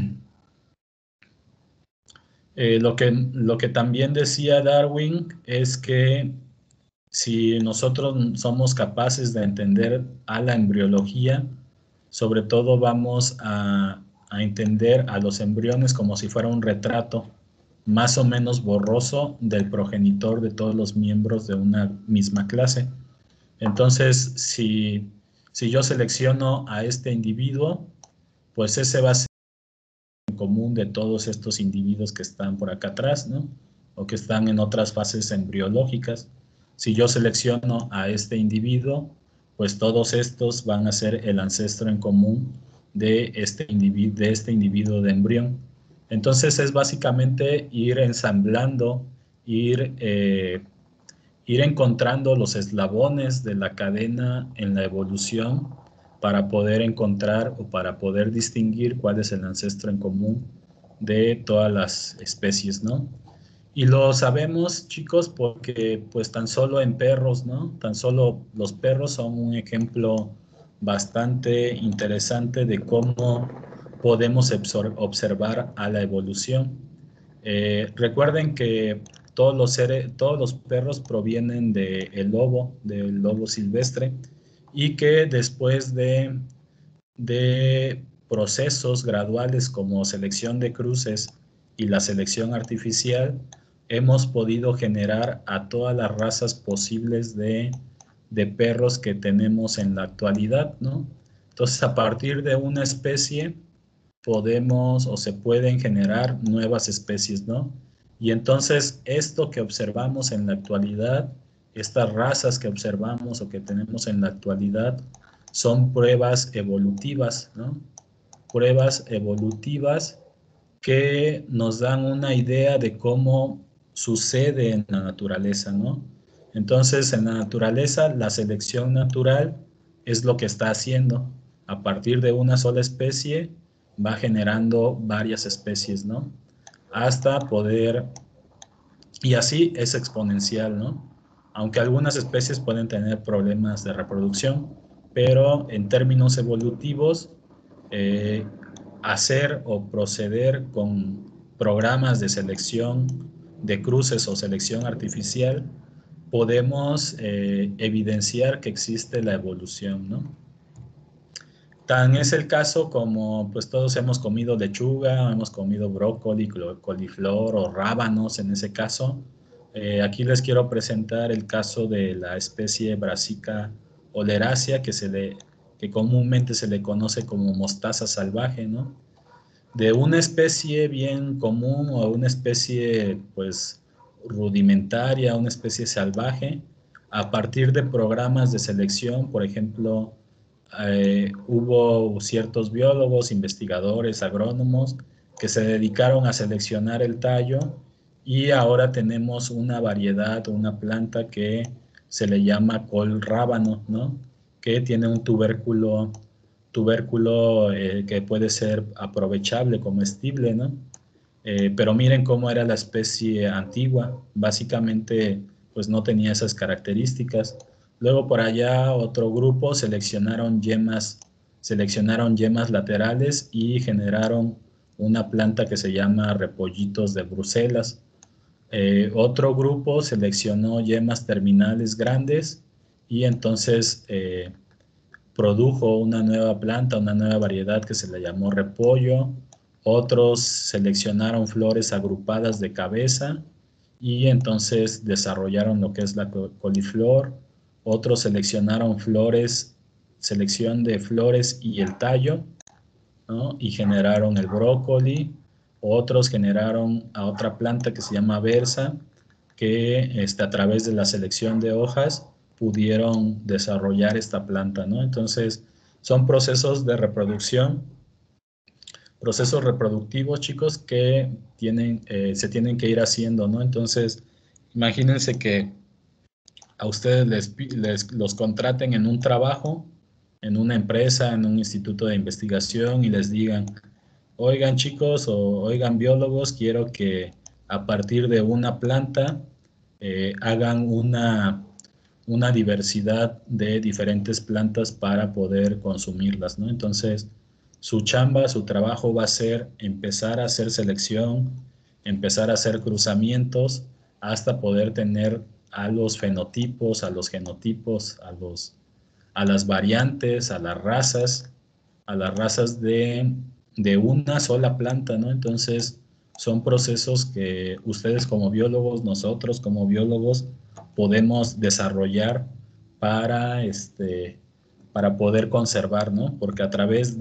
lo que también decía Darwin es que si nosotros somos capaces de entender a la embriología, sobre todo vamos a entender a los embriones como si fuera un retrato más o menos borroso del progenitor de todos los miembros de una misma clase. Entonces, si yo selecciono a este individuo, pues ese va a ser en común de todos estos individuos que están por acá atrás, ¿no? O que están en otras fases embriológicas. Si yo selecciono a este individuo, pues todos estos van a ser el ancestro en común de este individuo de embrión. Entonces es básicamente ir ensamblando, ir encontrando los eslabones de la cadena en la evolución para poder encontrar o para poder distinguir cuál es el ancestro en común de todas las especies, ¿no? Y lo sabemos, chicos, porque pues tan solo en perros, ¿no? Tan solo los perros son un ejemplo bastante interesante de cómo podemos observar a la evolución. Recuerden que todos los perros provienen del lobo silvestre, y que después de procesos graduales como selección de cruces y la selección artificial, hemos podido generar a todas las razas posibles de perros que tenemos en la actualidad, ¿no? Entonces, a partir de una especie podemos o se pueden generar nuevas especies, ¿no? Y entonces esto que observamos en la actualidad, estas razas que observamos o que tenemos en la actualidad, son pruebas evolutivas, ¿no? Pruebas evolutivas que nos dan una idea de cómo sucede en la naturaleza, ¿no? Entonces, en la naturaleza, la selección natural es lo que está haciendo. A partir de una sola especie, va generando varias especies, ¿no? Hasta poder, y así es exponencial, ¿no? Aunque algunas especies pueden tener problemas de reproducción, pero en términos evolutivos, eh, hacer o proceder con programas de selección de cruces o selección artificial, podemos evidenciar que existe la evolución, ¿no? Tan es el caso como pues todos hemos comido lechuga, hemos comido brócoli, coliflor o rábanos en ese caso. Aquí les quiero presentar el caso de la especie Brassica oleracea, que comúnmente se le conoce como mostaza salvaje, ¿no? De una especie bien común o una especie pues rudimentaria, una especie salvaje, a partir de programas de selección. Por ejemplo, hubo ciertos biólogos, investigadores, agrónomos que se dedicaron a seleccionar el tallo, y ahora tenemos una variedad, una planta que se le llama col rábano, ¿no? Que tiene un tubérculo que puede ser aprovechable, comestible, ¿no? Pero miren cómo era la especie antigua, básicamente pues no tenía esas características. Luego por allá otro grupo seleccionaron yemas laterales y generaron una planta que se llama repollitos de Bruselas. Otro grupo seleccionó yemas terminales grandes y entonces produjo una nueva planta, una nueva variedad que se le llamó repollo. Otros seleccionaron flores agrupadas de cabeza y entonces desarrollaron lo que es la coliflor. Otros seleccionaron flores, selección de flores y el tallo, ¿no? Y generaron el brócoli. Otros generaron a otra planta que se llama berza, que a través de la selección de hojas pudieron desarrollar esta planta, ¿no? Entonces, son procesos de reproducción, procesos reproductivos, chicos, que se tienen que ir haciendo, ¿no? Entonces, imagínense que a ustedes los contraten en un trabajo, en una empresa, en un instituto de investigación y les digan, oigan chicos o oigan biólogos, quiero que a partir de una planta hagan una diversidad de diferentes plantas para poder consumirlas, ¿no? Entonces, su chamba, su trabajo va a ser empezar a hacer selección, empezar a hacer cruzamientos hasta poder tener a los fenotipos, a los genotipos, a las variantes, a las razas de una sola planta, ¿no? Entonces, son procesos que ustedes como biólogos, nosotros como biólogos, podemos desarrollar para, para poder conservar, ¿no? Porque a través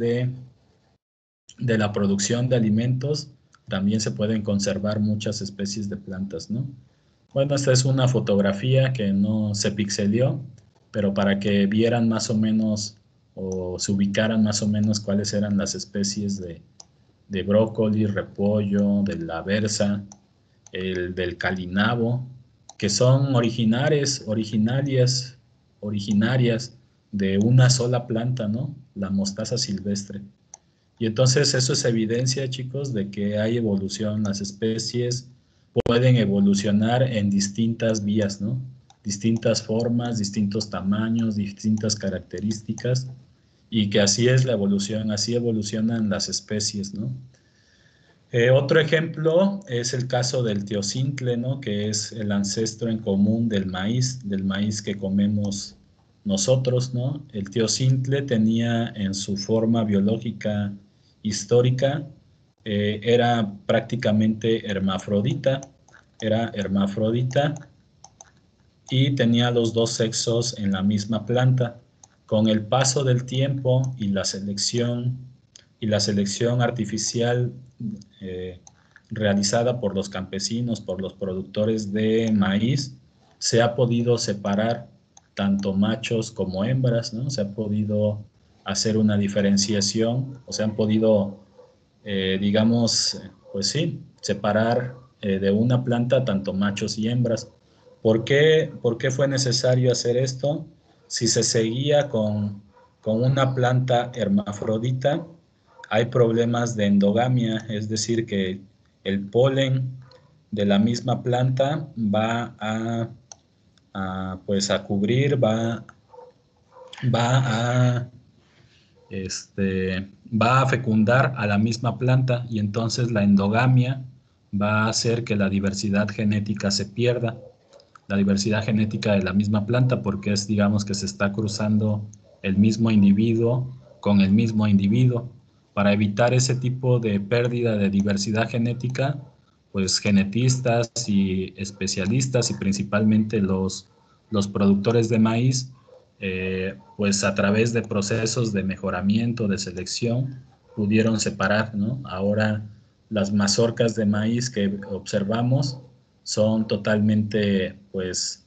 de la producción de alimentos también se pueden conservar muchas especies de plantas, ¿no? Bueno, esta es una fotografía que no se pixelió, pero para que vieran más o menos o se ubicaran más o menos cuáles eran las especies de brócoli, repollo, de la berza, del calinabo, que son originarias de una sola planta, ¿no? La mostaza silvestre. Y entonces eso es evidencia, chicos, de que hay evolución. Las especies pueden evolucionar en distintas vías, ¿no? Distintas formas, distintos tamaños, distintas características, y que así es la evolución, así evolucionan las especies, ¿no? Otro ejemplo es el caso del teocintle, ¿no? Que es el ancestro en común del maíz que comemos nosotros, ¿no? El teocintle tenía en su forma biológica histórica, era prácticamente era hermafrodita y tenía los dos sexos en la misma planta. Con el paso del tiempo y la selección artificial eh, realizada por los campesinos, por los productores de maíz, se ha podido separar tanto machos como hembras, ¿no? Se ha podido hacer una diferenciación, o se han podido, digamos, pues sí, separar de una planta tanto machos y hembras. ¿Por qué fue necesario hacer esto? Si se seguía con una planta hermafrodita, hay problemas de endogamia, es decir, que el polen de la misma planta va pues a cubrir, va a, va a fecundar a la misma planta y entonces la endogamia va a hacer que la diversidad genética se pierda, la diversidad genética de la misma planta, porque es, digamos, que se está cruzando el mismo individuo con el mismo individuo. Para evitar ese tipo de pérdida de diversidad genética, pues genetistas y especialistas y principalmente los productores de maíz, pues a través de procesos de mejoramiento, de selección, pudieron separar, ¿no? Ahora las mazorcas de maíz que observamos son totalmente, pues,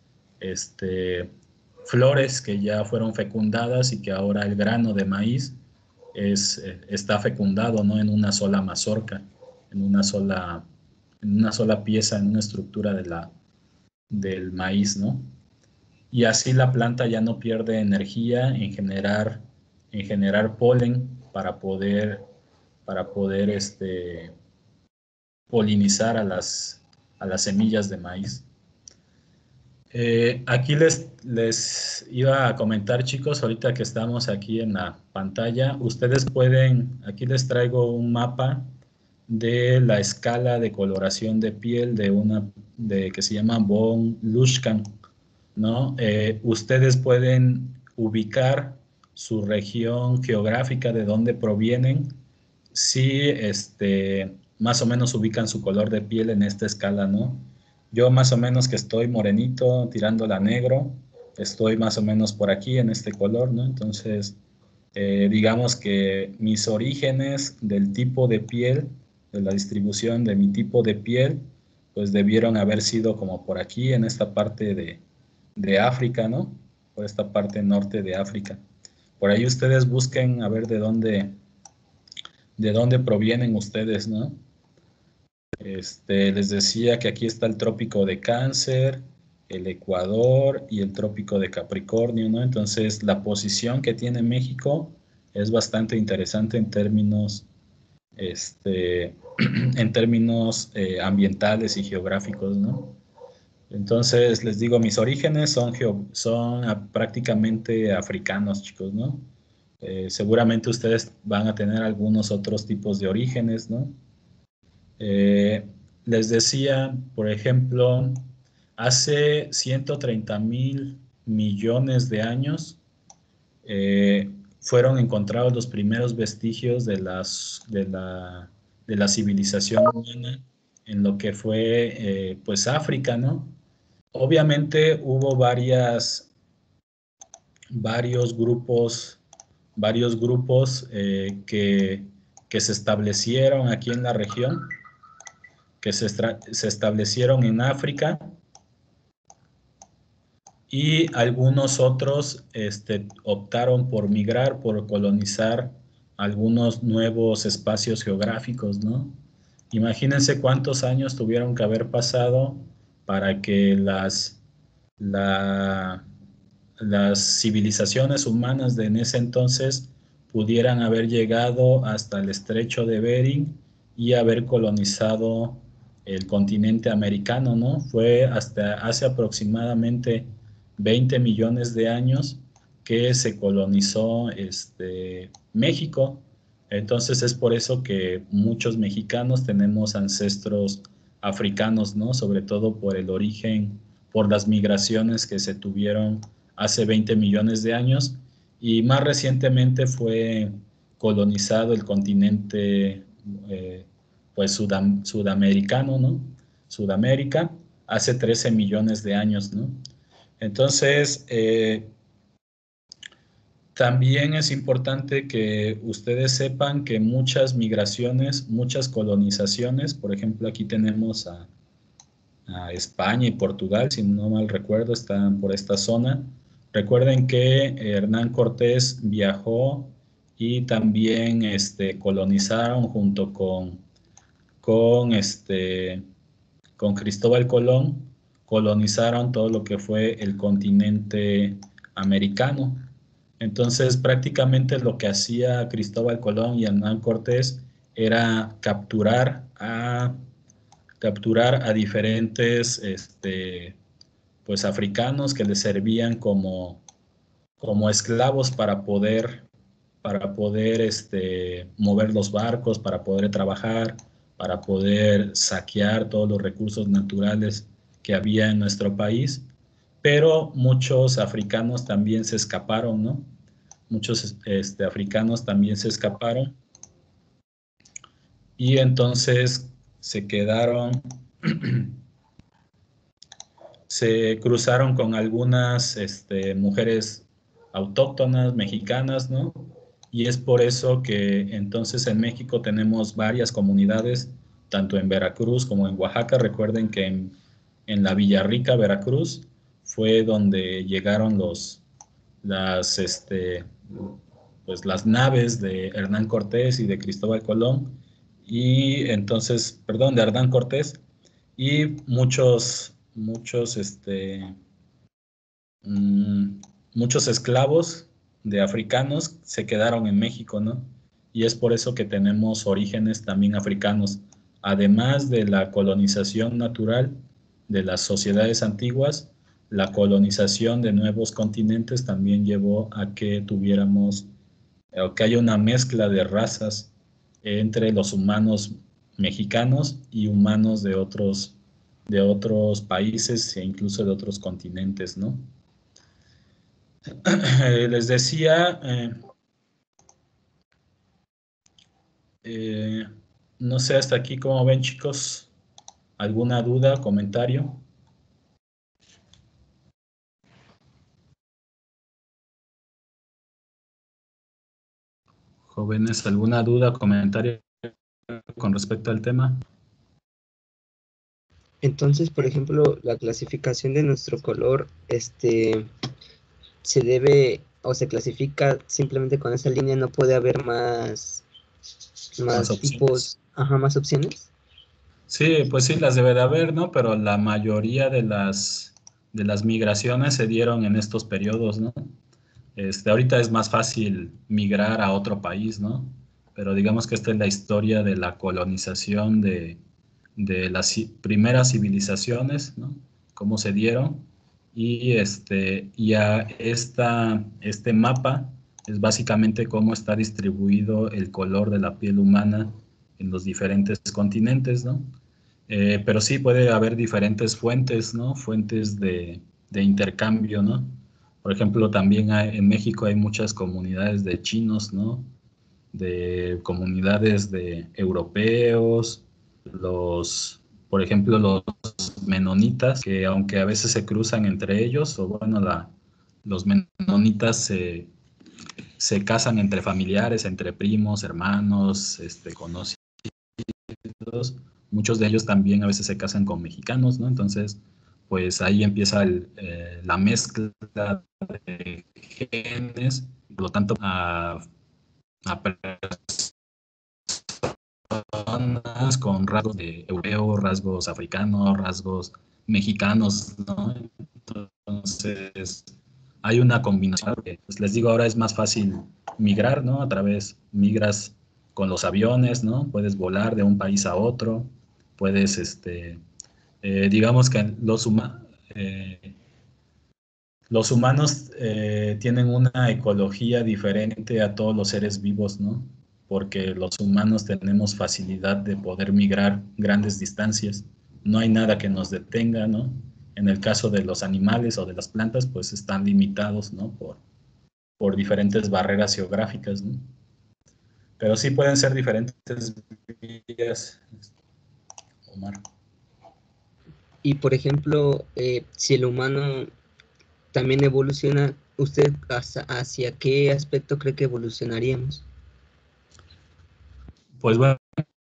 flores que ya fueron fecundadas y que ahora el grano de maíz está fecundado, ¿no? En una sola mazorca, en en una sola pieza, en una estructura del maíz, ¿no? Y así la planta ya no pierde energía en generar polen para poder polinizar a las semillas de maíz. Aquí les iba a comentar, chicos, ahorita que estamos aquí en la pantalla, ustedes pueden, aquí les traigo un mapa de la escala de coloración de piel que se llama von Luschkan, ¿no? Ustedes pueden ubicar su región geográfica de donde provienen si más o menos ubican su color de piel en esta escala, ¿no? Yo más o menos que estoy morenito, tirándola a negro, estoy más o menos por aquí en este color, ¿no? Entonces, digamos que mis orígenes del tipo de piel, de la distribución de mi tipo de piel, pues debieron haber sido como por aquí, en esta parte de África, ¿no? Por esta parte norte de África. Por ahí ustedes busquen a ver de dónde provienen ustedes, ¿no? Les decía que aquí está el trópico de Cáncer, el Ecuador y el trópico de Capricornio, ¿no? Entonces, la posición que tiene México es bastante interesante en términos ambientales y geográficos, ¿no? Entonces, les digo, mis orígenes son prácticamente africanos, chicos, ¿no? Seguramente ustedes van a tener algunos otros tipos de orígenes, ¿no? Eh, Les decía, por ejemplo, hace 130.000 millones de años fueron encontrados los primeros vestigios de la civilización humana en lo que fue pues África, ¿no? Obviamente hubo varios grupos que se establecieron aquí en la región, que se establecieron en África, y algunos otros optaron por migrar, por colonizar algunos nuevos espacios geográficos, ¿no? Imagínense cuántos años tuvieron que haber pasado para que la- las civilizaciones humanas de en ese entonces pudieran haber llegado hasta el estrecho de Bering y haber colonizado el continente americano, ¿no? Fue hasta hace aproximadamente 20 millones de años que se colonizó México. Entonces es por eso que muchos mexicanos tenemos ancestros africanos, ¿no? Sobre todo por el origen, por las migraciones que se tuvieron hace 20 millones de años, y más recientemente fue colonizado el continente pues sudamericano, ¿no? Sudamérica, hace 13 millones de años, ¿no? Entonces, también es importante que ustedes sepan que muchas migraciones, muchas colonizaciones, por ejemplo, aquí tenemos a España y Portugal, si no mal recuerdo, están por esta zona. Recuerden que Hernán Cortés viajó y también colonizaron junto con, este, con Cristóbal Colón, colonizaron todo lo que fue el continente americano. Entonces, prácticamente lo que hacía Cristóbal Colón y Hernán Cortés era capturar a diferentes pues africanos que les servían como esclavos para poder mover los barcos, para poder trabajar, para poder saquear todos los recursos naturales que había en nuestro país. Pero muchos africanos también se escaparon, ¿no? Muchos africanos también se escaparon, y entonces se quedaron, se cruzaron con algunas mujeres autóctonas mexicanas, ¿no? Y es por eso que entonces en México tenemos varias comunidades, tanto en Veracruz como en Oaxaca. Recuerden que en la Villarrica, Veracruz, fue donde llegaron las, pues las naves de Hernán Cortés y de Cristóbal Colón, y entonces, perdón, de Hernán Cortés, y mm, muchos esclavos de africanos se quedaron en México, ¿no? Y es por eso que tenemos orígenes también africanos. Además de la colonización natural de las sociedades antiguas, la colonización de nuevos continentes también llevó a que tuviéramos, o que haya una mezcla de razas entre los humanos mexicanos y humanos de otros países e incluso de otros continentes, ¿no? Les decía, no sé hasta aquí cómo ven, chicos. ¿Alguna duda, comentario? Jóvenes, ¿alguna duda, comentario con respecto al tema? Entonces, por ejemplo, la clasificación de nuestro color, se debe o se clasifica simplemente con esa línea, no puede haber Más más opciones. tipos, ajá, más opciones. Sí, pues sí, las debe de haber, ¿no? Pero la mayoría de las migraciones se dieron en estos periodos, ¿no? Ahorita es más fácil migrar a otro país, ¿no? Pero digamos que esta es la historia de la colonización de las primeras civilizaciones, ¿no? Cómo se dieron. Este mapa es básicamente cómo está distribuido el color de la piel humana en los diferentes continentes, ¿no? Pero sí puede haber diferentes fuentes, ¿no? Fuentes de intercambio, ¿no? Por ejemplo, también en México hay muchas comunidades de chinos, ¿no? De comunidades de europeos, por ejemplo, los menonitas, que aunque a veces se cruzan entre ellos, o bueno, los menonitas se casan entre familiares, entre primos, hermanos, conocidos. Muchos de ellos también a veces se casan con mexicanos, ¿no? Entonces, pues ahí empieza la mezcla de genes, por lo tanto, a personas con rasgos de europeo, rasgos africanos, rasgos mexicanos, ¿no? Entonces, hay una combinación. Pues les digo, ahora es más fácil migrar, ¿no? Migras con los aviones, ¿no? Puedes volar de un país a otro, puedes, digamos que los humanos tienen una ecología diferente a todos los seres vivos, ¿no? Porque los humanos tenemos facilidad de poder migrar grandes distancias. No hay nada que nos detenga, ¿no? En el caso de los animales o de las plantas, pues están limitados, ¿no? Por diferentes barreras geográficas, ¿no? Pero sí pueden ser diferentes vías, Omar. Y por ejemplo, si el humano también evoluciona, ¿usted hacia qué aspecto cree que evolucionaríamos? Pues bueno,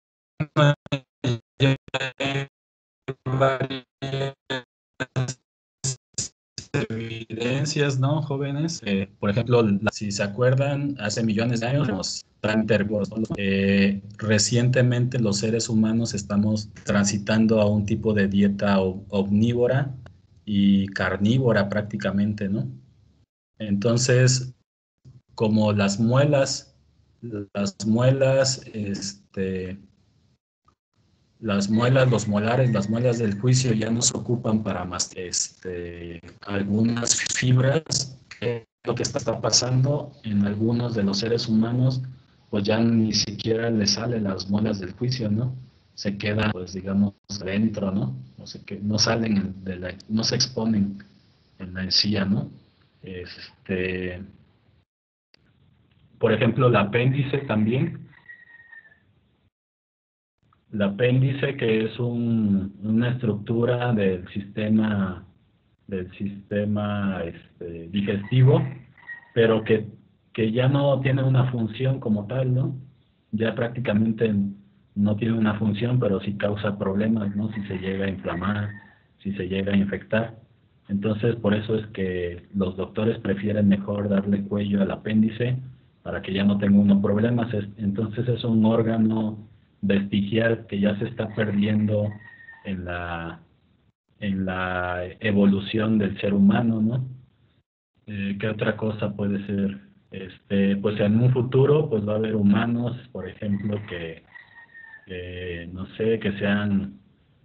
ya hay varias evidencias, ¿no, jóvenes? Por ejemplo, si se acuerdan, hace millones de años los herbívoros. Recientemente los seres humanos estamos transitando a un tipo de dieta omnívora y carnívora prácticamente, ¿no? Entonces, como las muelas, los molares, las muelas del juicio ya no se ocupan para más algunas fibras. Lo que está pasando en algunos de los seres humanos, pues ya ni siquiera les salen las muelas del juicio, ¿no? Se quedan, pues digamos, adentro, ¿no? O sea, que no salen no se exponen en la encía, ¿no? Este, por ejemplo, el apéndice también. El apéndice, que es una estructura del sistema digestivo, pero que ya no tiene una función como tal, ¿no? Ya prácticamente no tiene una función, pero sí causa problemas, ¿no? Si se llega a inflamar, si se llega a infectar. Entonces, por eso es que los doctores prefieren mejor darle cuello al apéndice para que ya no tenga unos problemas. Entonces, es un órgano vestigial que ya se está perdiendo en la evolución del ser humano, ¿no? ¿Qué otra cosa puede ser? Pues en un futuro, pues va a haber humanos, por ejemplo, no sé, que sean,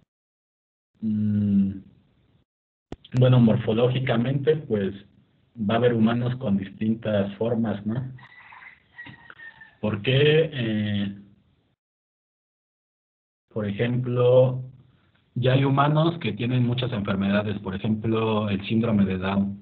mm, bueno, morfológicamente, pues va a haber humanos con distintas formas, ¿no? ¿Por qué Por ejemplo, ya hay humanos que tienen muchas enfermedades, por ejemplo, el síndrome de Down.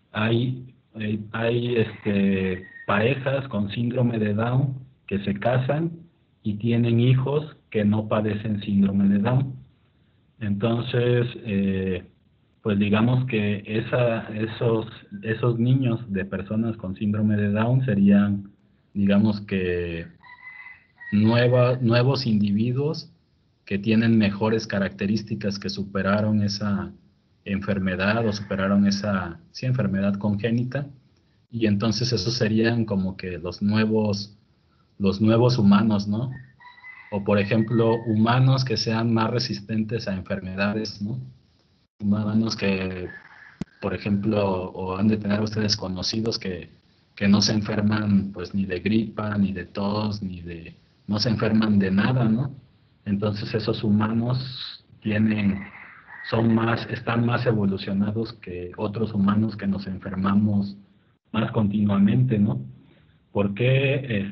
Hay parejas con síndrome de Down que se casan y tienen hijos que no padecen síndrome de Down. Entonces, pues digamos que esos niños de personas con síndrome de Down serían, digamos que, nuevos individuos que tienen mejores características, que superaron esa enfermedad o superaron esa enfermedad congénita, y entonces esos serían como que los nuevos humanos, ¿no? O por ejemplo, humanos que sean más resistentes a enfermedades, ¿no? Humanos que, por ejemplo, o han de tener ustedes conocidos que no se enferman pues ni de gripa, ni de tos, no se enferman de nada, ¿no? Entonces esos humanos están más evolucionados que otros humanos que nos enfermamos más continuamente, ¿no? Porque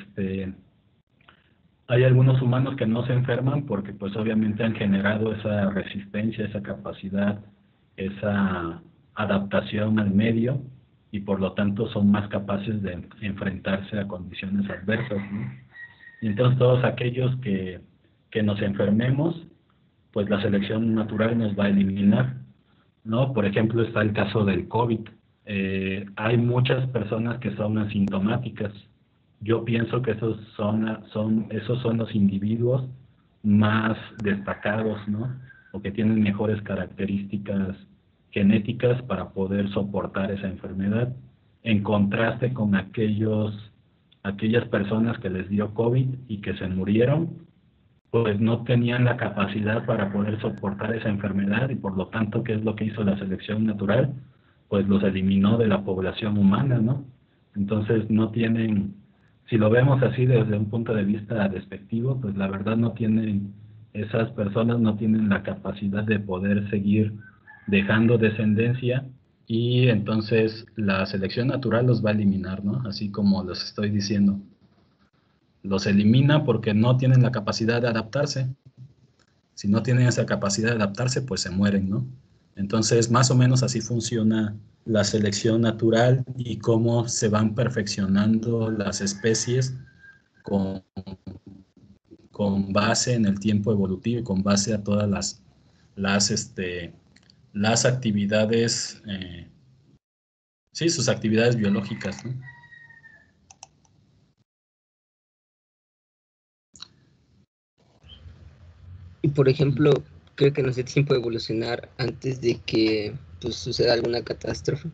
hay algunos humanos que no se enferman porque pues obviamente han generado esa resistencia, esa capacidad, esa adaptación al medio, y por lo tanto son más capaces de enfrentarse a condiciones adversas, ¿no? Y entonces todos aquellos que nos enfermemos, pues la selección natural nos va a eliminar, ¿no? Por ejemplo, está el caso del COVID. Hay muchas personas que son asintomáticas. Yo pienso que esos son los individuos más destacados, ¿no? O que tienen mejores características genéticas para poder soportar esa enfermedad, en contraste con aquellas personas que les dio COVID y que se murieron, pues no tenían la capacidad para poder soportar esa enfermedad, y por lo tanto, ¿qué es lo que hizo la selección natural? Pues los eliminó de la población humana, ¿no? Entonces no tienen, si lo vemos así desde un punto de vista despectivo, pues la verdad esas personas no tienen la capacidad de poder seguir dejando descendencia, y entonces la selección natural los va a eliminar, ¿no? Así como los estoy diciendo. Los elimina porque no tienen la capacidad de adaptarse. Si no tienen esa capacidad de adaptarse, pues se mueren, ¿no? Entonces, más o menos así funciona la selección natural y cómo se van perfeccionando las especies con, con base en el tiempo evolutivo y con base a todas las actividades, sí, sus actividades biológicas, ¿no? Y por ejemplo, creo que nos dé tiempo de evolucionar antes de que pues, suceda alguna catástrofe.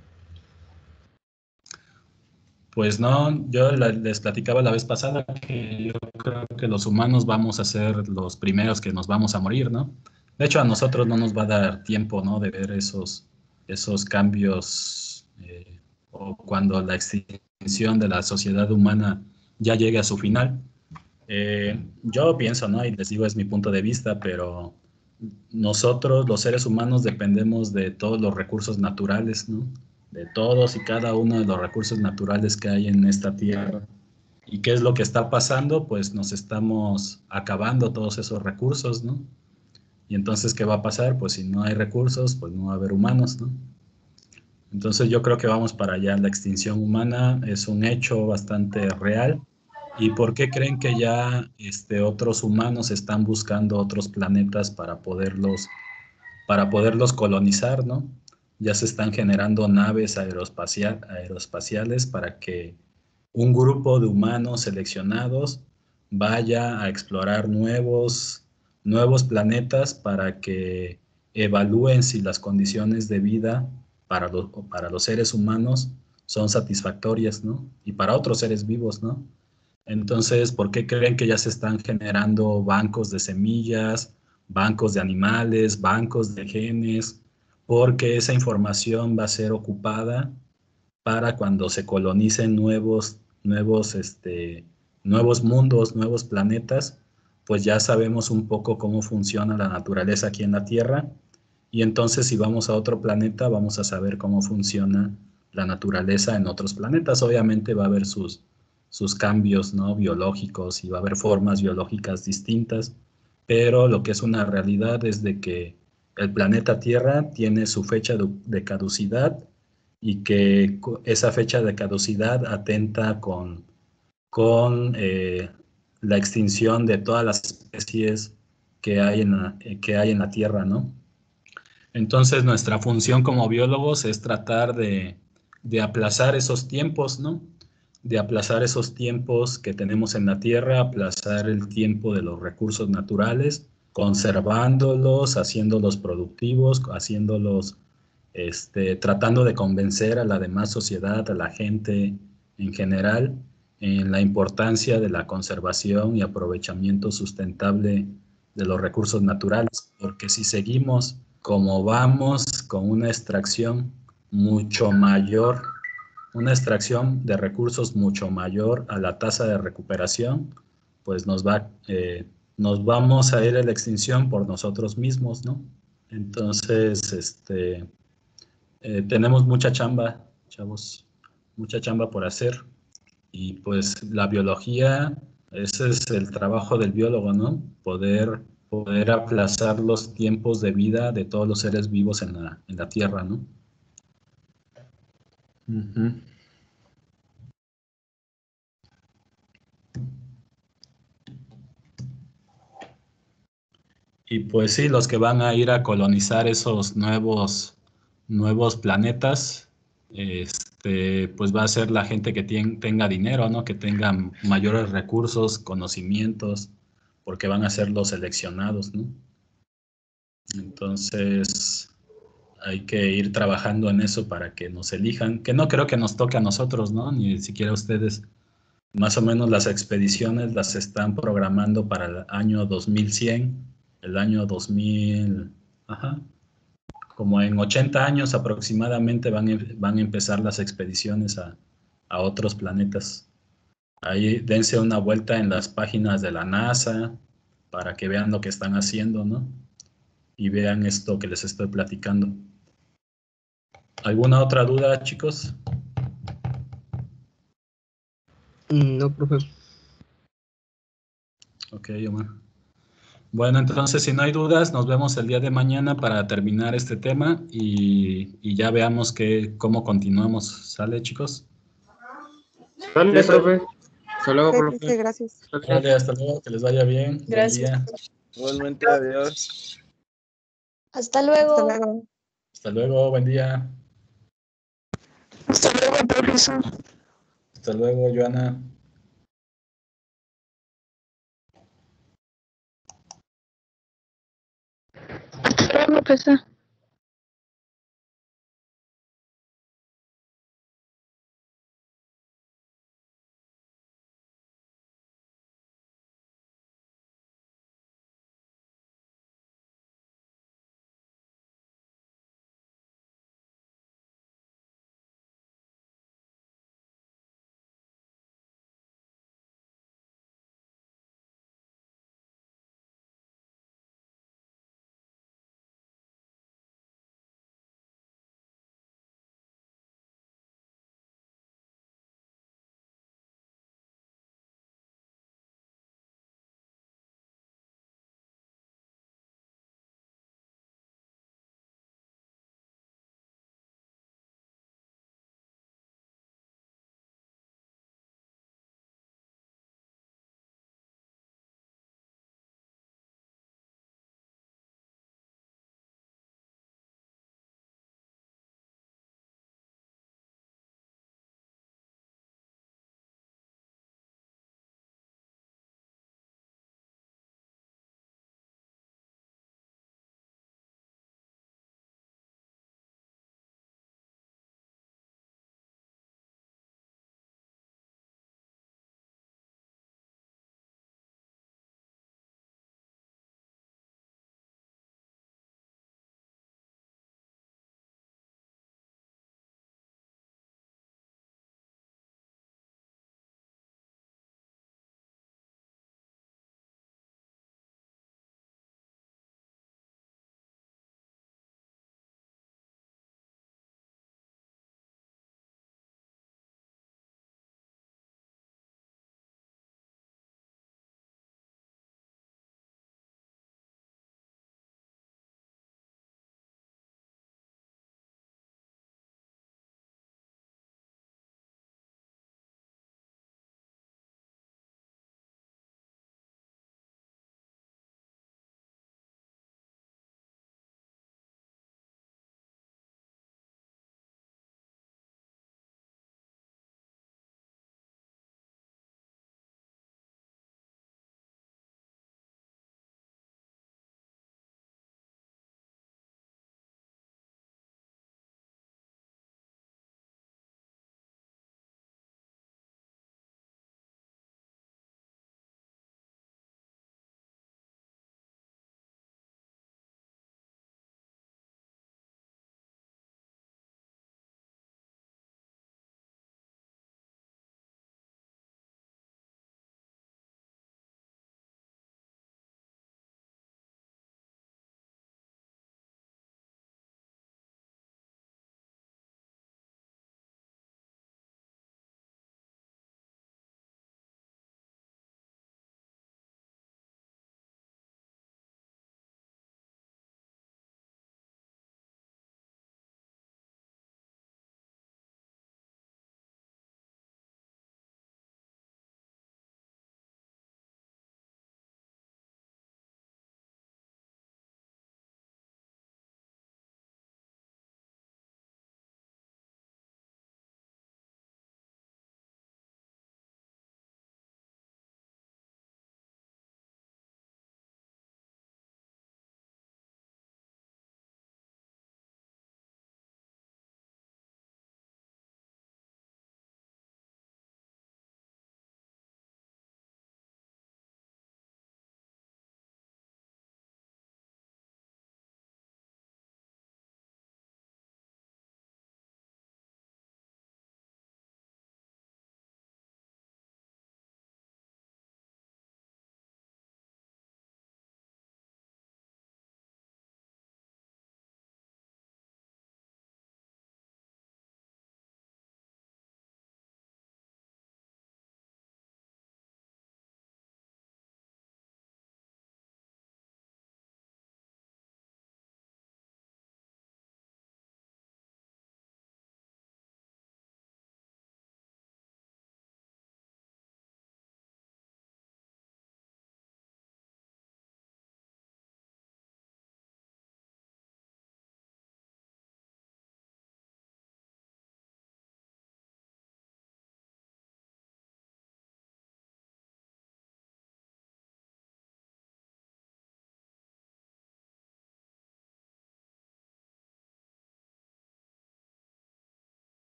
Pues no, les platicaba la vez pasada que yo creo que los humanos vamos a ser los primeros que nos vamos a morir, ¿no? De hecho, a nosotros no nos va a dar tiempo, ¿no?, de ver esos cambios, o cuando la extinción de la sociedad humana ya llegue a su final. Yo pienso, ¿no?, y les digo, es mi punto de vista, pero nosotros, los seres humanos, dependemos de todos los recursos naturales, ¿no? De todos y cada uno de los recursos naturales que hay en esta tierra. ¿Y qué es lo que está pasando? Pues nos estamos acabando todos esos recursos, ¿no? Y entonces, ¿qué va a pasar? Pues si no hay recursos, pues no va a haber humanos, ¿no? Entonces yo creo que vamos para allá. La extinción humana es un hecho bastante real. ¿Y por qué creen que ya otros humanos están buscando otros planetas para poderlos colonizar, ¿no? Ya se están generando naves aeroespaciales para que un grupo de humanos seleccionados vaya a explorar nuevos planetas para que evalúen si las condiciones de vida para los seres humanos son satisfactorias, ¿no? Y para otros seres vivos, ¿no? Entonces, ¿por qué creen que ya se están generando bancos de semillas, bancos de animales, bancos de genes? Porque esa información va a ser ocupada para cuando se colonicen nuevos mundos, nuevos planetas, pues ya sabemos un poco cómo funciona la naturaleza aquí en la Tierra, y entonces si vamos a otro planeta vamos a saber cómo funciona la naturaleza en otros planetas. Obviamente va a haber sus cambios, ¿no?, biológicos, y va a haber formas biológicas distintas, pero lo que es una realidad es de que el planeta Tierra tiene su fecha de caducidad y que esa fecha de caducidad atenta con la extinción de todas las especies que hay en la Tierra, ¿no? Entonces, nuestra función como biólogos es tratar de aplazar esos tiempos, ¿no? De aplazar esos tiempos que tenemos en la Tierra, aplazar el tiempo de los recursos naturales, conservándolos, haciéndolos productivos, haciéndolos, tratando de convencer a la demás sociedad, a la gente en general, en la importancia de la conservación y aprovechamiento sustentable de los recursos naturales, porque si seguimos como vamos con una extracción mucho mayor, una extracción de recursos mucho mayor a la tasa de recuperación, pues nos vamos a ir a la extinción por nosotros mismos, ¿no? Entonces, tenemos mucha chamba, chavos, mucha chamba por hacer. Y pues la biología, ese es el trabajo del biólogo, ¿no? Poder aplazar los tiempos de vida de todos los seres vivos en la Tierra, ¿no? Uh-huh. Y pues sí, los que van a ir a colonizar esos nuevos planetas, pues va a ser la gente que tenga dinero, ¿no? Que tenga mayores recursos, conocimientos, porque van a ser los seleccionados, ¿no? Entonces, hay que ir trabajando en eso para que nos elijan, que no creo que nos toque a nosotros, ¿no? Ni siquiera a ustedes. Más o menos las expediciones las están programando para el año 2100, el año 2000, ajá, como en 80 años aproximadamente van a empezar las expediciones a otros planetas. Ahí dense una vuelta en las páginas de la NASA para que vean lo que están haciendo, ¿no? Y vean esto que les estoy platicando. ¿Alguna otra duda, chicos? No, profe. Ok, Omar. Bueno, entonces, si no hay dudas, nos vemos el día de mañana para terminar este tema y ya veamos cómo continuamos. ¿Sale, chicos? Dale, profe. Hasta luego, Sí, profe. gracias. Vale, hasta luego, que les vaya bien. Buen Gracias. día. Igualmente, adiós. Hasta luego. Hasta luego. Hasta luego, buen día. Hasta luego, profesor. Hasta luego, Joana. Hasta luego, profesor.